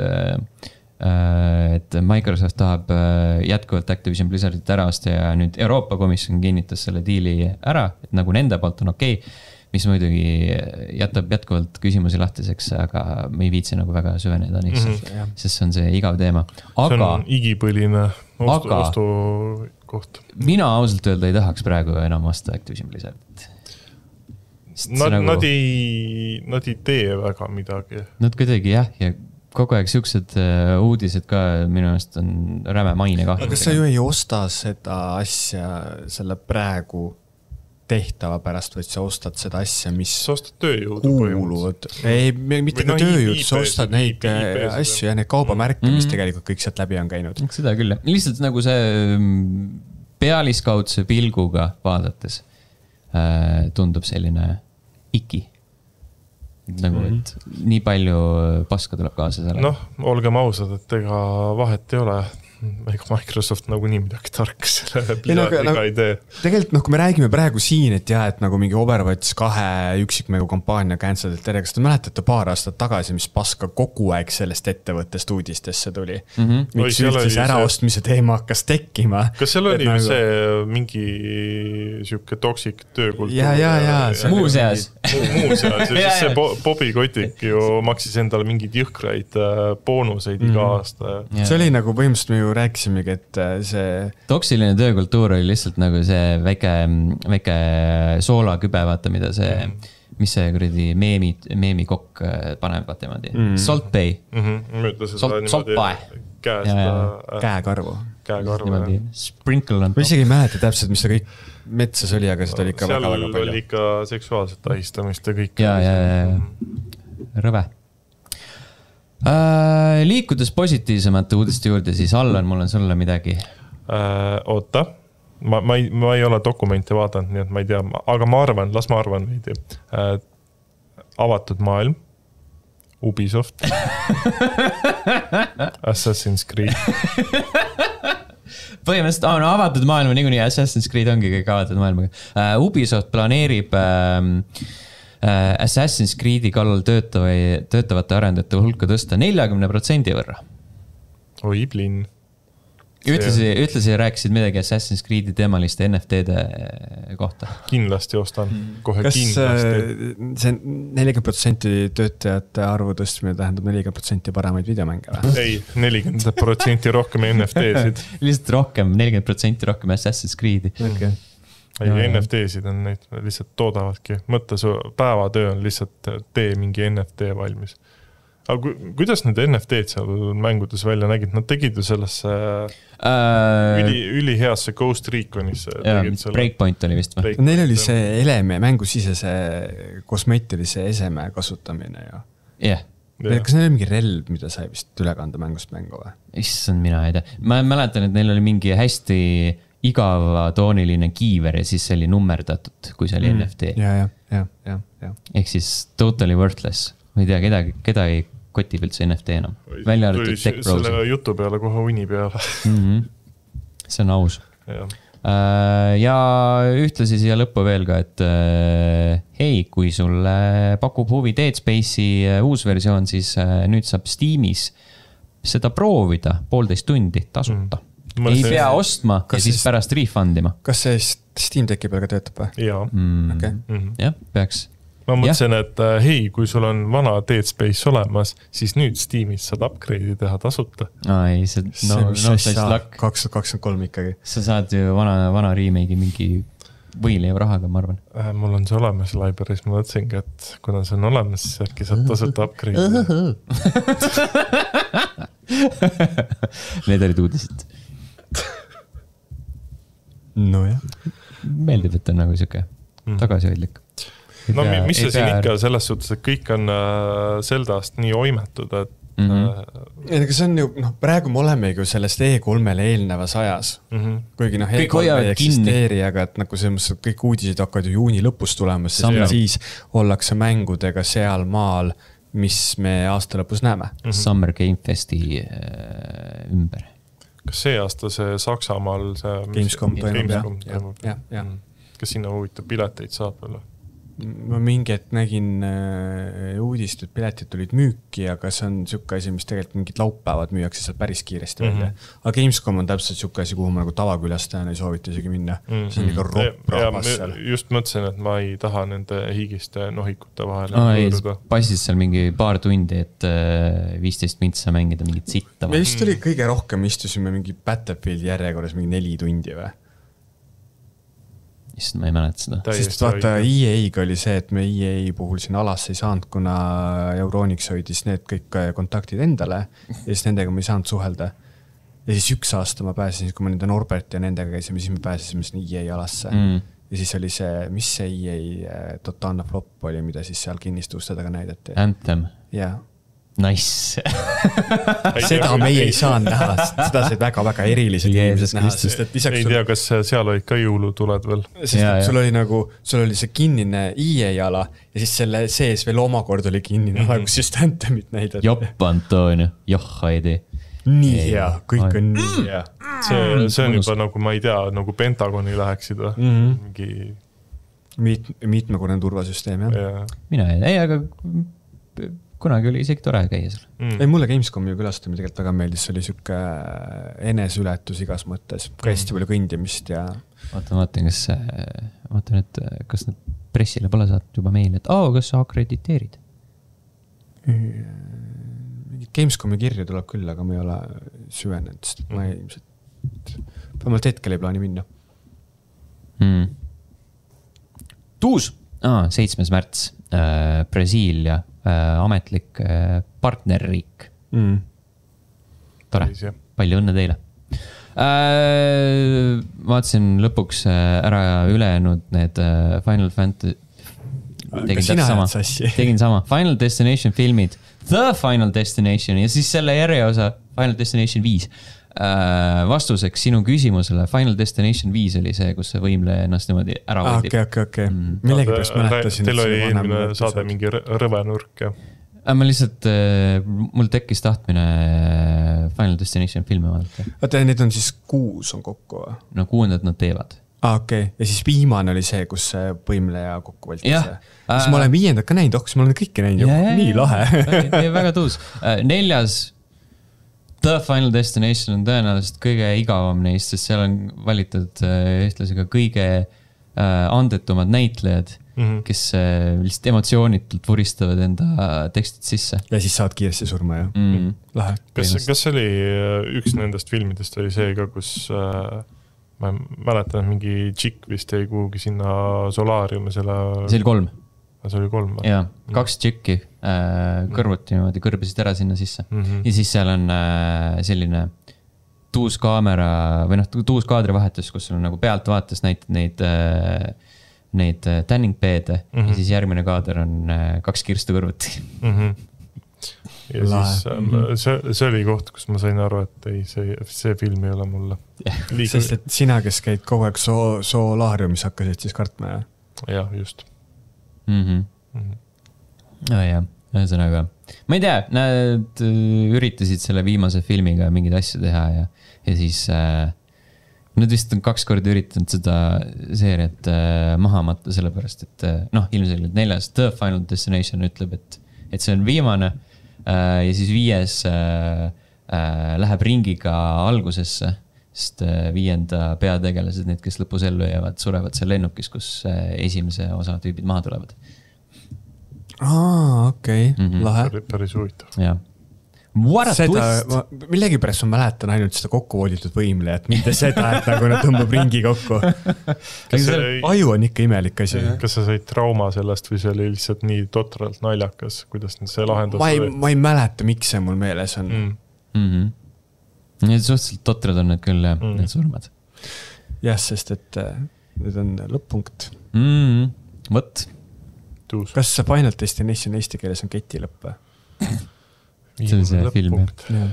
et Microsoft tahab jätkuvalt Activision Blizzardit ära osta ja nüüd Euroopa Komisjon kinnitas selle diili ära, et nagu nende poolt on okei, mis muidugi jätab jätkuvalt küsimusi lahtiseks, aga me ei viitsi nagu väga süveneda neisse, mm-hmm. sest see on see igav teema. Aga, see on igipõline ostu, aga, ostu koht. Mina ausalt öelda ei tahaks praegu enam osta Activision Blizzardit. Nad, nagu, nad, ei, nad ei tee väga midagi. Nad kuidagi jah, ja kogu aeg siuksed uudised ka minu eest on räme maine kahju. Aga sa ju ei osta seda asja selle praegu tehtava pärast, vaid sa ostad seda asja, mis sa ostad tööjõudu kuuluvad. Ei, mitte ka tööjõud, sa ostad neid asju ja neid kaubamärke, mis tegelikult kõik sealt läbi on käinud. Seda küll, lihtsalt nagu see pealiskaudse pilguga vaadates tundub selline iki. Nagu, et nii palju paska tuleb kaasa selle. Noh, olgem ausad, et ega vahet ei ole. Ega Microsoft nagu nii midagi tark selle Blizzardiga nagu, ei tee. Tegelikult, noh, kui me räägime praegu siin, et jah, et nagu mingi Overwatch kahe üksikmängu kampaania cancel terve, kas te mäletate paar aastat tagasi, mis paska kogu aeg sellest ettevõttest uudistesse tuli? Mm-hmm. Miks üldse äraostmise see... teema hakkas tekkima? Kas seal oli nagu... see mingi siuke toksik töökultuur? Ja, ja, ja. Muuseas. Muuseas. Ja siis see Bobby Kotick ju maksis endale mingid jõhkraid boonuseid iga mm-hmm. aasta. Ja. See oli nagu põhimõtteliselt me ju rääkisimegi, et see... Toksiline töökultuur oli lihtsalt nagu see väike, väike soolakübe, vaata, mida see, mm. mis see kuradi meemi, meemikokk paneb, vaata niimoodi. Mm. Salt Bay. Mm-hmm. Salt, salt pae. Käekarvu. Käekarvu, jah. Sprinkle on. Ma isegi ei mäleta täpselt, mis see kõik metsas oli, aga seda oli ikka seal väga, väga palju. Seal oli ikka seksuaalset ahistamist ja kõik. Ja, ja, ja. Rõve. Äh, liikudes positiivsemate uudiste juurde, siis Allan, mul on sulle midagi. Äh, oota, ma, ma, ei, ma ei ole dokumente vaadanud, nii et ma ei tea, aga ma arvan, las ma arvan veidi. Äh, avatud maailm, Ubisoft, Assassin's Creed. Põhimõtteliselt on avatud maailm, niikuinii Assassin's Creed ongi kõik avatud maailmaga. Uh, Ubisoft planeerib uh, Assassin's Creed'i kallal töötavai, töötavate arendajate hulka tõsta neljakümne protsendi võrra. Oi, blin. Ütlesi, ütlesi rääkisid midagi Assassin's Creed'i teemaliste N F T-de kohta. Kindlasti ostan. Kohe kas kindlasti. See nelikümmend protsenti töötajate arvu tõstmine tähendab nelikümmend protsenti paremaid videomänge või? Ei, nelikümmend protsenti rohkem N F T-sid. Lihtsalt rohkem, nelikümmend protsenti rohkem Assassin's Creed'i. Okei. Okay. Ei, N F T-sid on neid lihtsalt toodavadki. Mõtle, su päevatöö on lihtsalt tee mingi N F T valmis. Aga ku, kuidas need N F T-d seal mängudes välja nägid? Nad tegid ju sellesse uh, üli, üli heasse Ghost Reconisse. Jaa, Breakpoint oli vist või? Neil oli see eleme, mängusisese kosmeetilise eseme kasutamine ja. Jah. Yeah. Kas neil oli mingi relv, mida sai vist üle kanda mängust mängu või? Issand, mina ei tea. Ma mäletan, et neil oli mingi hästi igava tooniline kiiver ja siis see oli nummerdatud, kui see oli mm. N F T. Ja, ja, ja, ja, ja. Ehk siis totally worthless. Ma ei tea, keda, keda ei kotib üldse N F T enam. Välja arvatud tech browser. Selle jutu peale kohe uni peale. mm-hmm. See on aus. Ja. ja ühtlasi siia lõppu veel ka, et hei, kui sulle pakub huvi Dead Space'i uus versioon, siis nüüd saab Steamis seda proovida poolteist tundi tasuta. Mm. Ei see... pea ostma kas ja siis see... pärast refundima. Kas see Steam Decki peal ka töötab või? Jaa. Mm. Okay. Mm-hmm. Jah, peaks. Ma mõtlesin, ja. et hei, kui sul on vana Dead Space olemas, siis nüüd Steamis saad upgrade'i teha tasuta. Ai, see, no, no, see kaks tuhat kakskümmend kolm ikkagi. Sa saad ju vana, vana remake'i mingi võileiv rahaga, ma arvan. Äh, mul on see olemas library's, ma mõtlesingi, et kuna see on olemas, siis äkki saad tasuta upgrade'i. Need olid uudised. No jah. Meeldib, et on nagu siuke mm. tagasihoidlik. No pea, mis see siin ikka selles suhtes, et kõik on äh, Zeldast nii oimetud, et mm-hmm. äh, see on ju, noh, praegu me oleme ju sellest E kolmele eelnevas ajas. Mm-hmm. Kuigi noh, E kolm ei eksisteeri, aga et nagu see, kõik uudised hakkavad ju juuni lõpus tulemas, siis ollakse mängudega seal maal, mis me aasta lõpus näeme. Mm-hmm. Summer Game Festi äh, ümber. Kas see aasta see Saksamaal see Gamescom toimub, Gamescom jah, jah, jah. Kas sinna huvitav pileteid saab veel? ma mingi hetk nägin äh, uudist, et piletid tulid müüki, aga see on siuke asi, mis tegelikult mingid laupäevad müüakse seal päris kiiresti välja. Mm -hmm. aga Gamescom on täpselt siuke asi, kuhu ma nagu tavakülastajana ei soovita isegi minna. Mm -hmm. See on ikka ropp rahvas seal. Just mõtlesin, et ma ei taha nende higiste nohikute vahele no, ei, passid seal mingi paar tundi, et viisteist mintsa mängida mingit sitta. Me vist oli kõige rohkem istusime mingi Battlefieldi järjekorras mingi neli tundi või? Just ma ei mäleta seda. Sest vaata E A-ga oli see, et me E A puhul siin alasse ei saanud, kuna Euronix hoidis need kõik kontaktid endale ja siis nendega me ei saanud suhelda. Ja siis üks aasta ma pääsesin, kui ma nende Norbert ja nendega käisime, siis me pääsesime sinna E A alasse. Mm. Ja siis oli see, mis see E A totaalne flop oli, mida siis seal kinnistuste taga näidati. Anthem. Jaa. Nice. seda meie ei saa näha, seda said väga-väga erilised inimesed näha, sest et lisaks... Ei tea, kas seal olid ka jõulutuled veel. Sest ja, sul oli nagu, sul oli see kinnine E A ala ja siis selle sees veel omakord oli kinnine ala, kus just Anthemit näidati. Jopp, Antonio, joh, Heidi. Nii hea, kõik on nii hea. See, see on juba nagu, ma ei tea, nagu Pentagoni läheksid või? Mm-hmm. Mingi... Miit, miitmekordne turvasüsteem, jah? Ja. Mina ei, ei, aga... kunagi oli isegi tore käia seal. Mm. Ei, mulle Gamescomi ju külastamine tegelikult väga meeldis, see oli siuke enesületus igas mõttes, ka hästi palju kõndimist ja... Vaatan, vaatan, kas, vaatan, et kas need pressile pole saanud juba meile, et aa, kas sa akrediteerid? Gamescomi kirju tuleb küll, aga ma ei ole süvenenud, sest ma ei ilmselt... Vähemalt hetkel ei plaani minna. Mm. Tuus! Ah, seitsmes märts, äh, Brasiilia. Äh, ametlik äh, partnerriik. Mm. Tore. Palju õnne teile. Äh, vaatasin lõpuks äh, ära ülejäänud need äh, Final Fantasy... Tegin täpselt sama. Tegin sama. Final Destination filmid. The Final Destination ja siis selle järjeosa Final Destination viis. Äh, vastuseks sinu küsimusele Final Destination viis oli see, kus see võimle ennast niimoodi ära võidib. Okei, okei, okei. Millegi pärast mäletasin. Teil oli eelmine saade mingi rõvenurk, jah? Ma lihtsalt, mul tekkis tahtmine Final Destination filmi vaadata. Vaata, need on siis kuus on kokku või? No kuuendad nad teevad. Ah, okei. Ja siis viimane oli see, kus see võimleja kokku võltis. Jah. Siis ma olen viiendad ka näinud, oh, kas ma olen kõike näinud. Nii lahe. Väga tuus. Neljas The Final Destination on tõenäoliselt kõige igavam neist, sest seal on valitud ühtlasi ka kõige andetumad näitlejad, mm-hmm. kes lihtsalt emotsioonitult vuristavad enda tekstid sisse. Ja siis saad kiiresti surma, jah? Mm. Lahe. Kas, kas oli üks nendest filmidest oli see ka, kus ma mäletan, mingi tšikk vist jäi kuhugi sinna solaariumi selle... See oli kolm. See oli kolm. Jaa, kaks tšikki äh, kõrvuti niimoodi kõrbesid ära sinna sisse. Mm-hmm. Ja siis seal on äh, selline tuus kaamera või noh, tuus kaadrivahetus, kus on nagu pealt vaates näitad neid, äh, neid tanning bed'e mm-hmm. ja siis järgmine kaader on äh, kaks kirstu kõrvuti. Mm-hmm. Ja Lahe. siis mm-hmm. see, see oli koht, kus ma sain aru, et ei, see, see film ei ole mulle. Liiga... Sest et sina, kes käid kogu aeg soo, soolaariumis hakkasid siis kartma, jah? Jah, just. Mm-hmm. Mm-hmm. Oh, jah, ühesõnaga. Ma ei tea, nad üritasid selle viimase filmiga mingeid asju teha ja, ja siis äh, nad vist on kaks korda üritanud seda seeriat äh, maha matta, sellepärast, et äh, noh, ilmselgelt neljas The Final Destination ütleb, et, et see on viimane äh, ja siis viies äh, äh, läheb ringiga algusesse, sest äh, viienda peategelased, need, kes lõpus ellu jäävad, surevad seal lennukis, kus äh, esimese osa tüübid maha tulevad. Aa, okei, okay. mm-hmm. Lahe. Päris huvitav. Jah. What a seda, twist! Millegi pärast ma mäletan ainult seda kokkuvooditud võimlejat, mitte seda, et nagu nad tõmbab ringi kokku. See... Aju on ikka imelik asi. Kas sa said trauma sellest või see oli lihtsalt nii totralt naljakas, kuidas see lahendas? Ma ei, ma ei mäleta, miks see mul meeles on. Mm. Mm-hmm. Need suhteliselt totrad on need küll, mm. need surmad. Jah, sest et need on lõpp-punkt. Mm. Võt. Tuus. Kas see Final Destination eesti keeles on keti lõpp? See on see film, jah.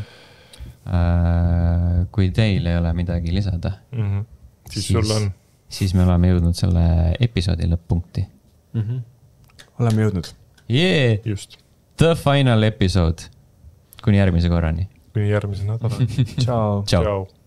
Uh, kui teil ei ole midagi lisada, mm-hmm. siis, siis, on. siis me oleme jõudnud selle episoodi lõpp-punkti. Mm-hmm. Oleme jõudnud. Yeah! Just. The final episode. Kuni järgmise korrani. Kuni järgmise nädala. Ciao. Ciao.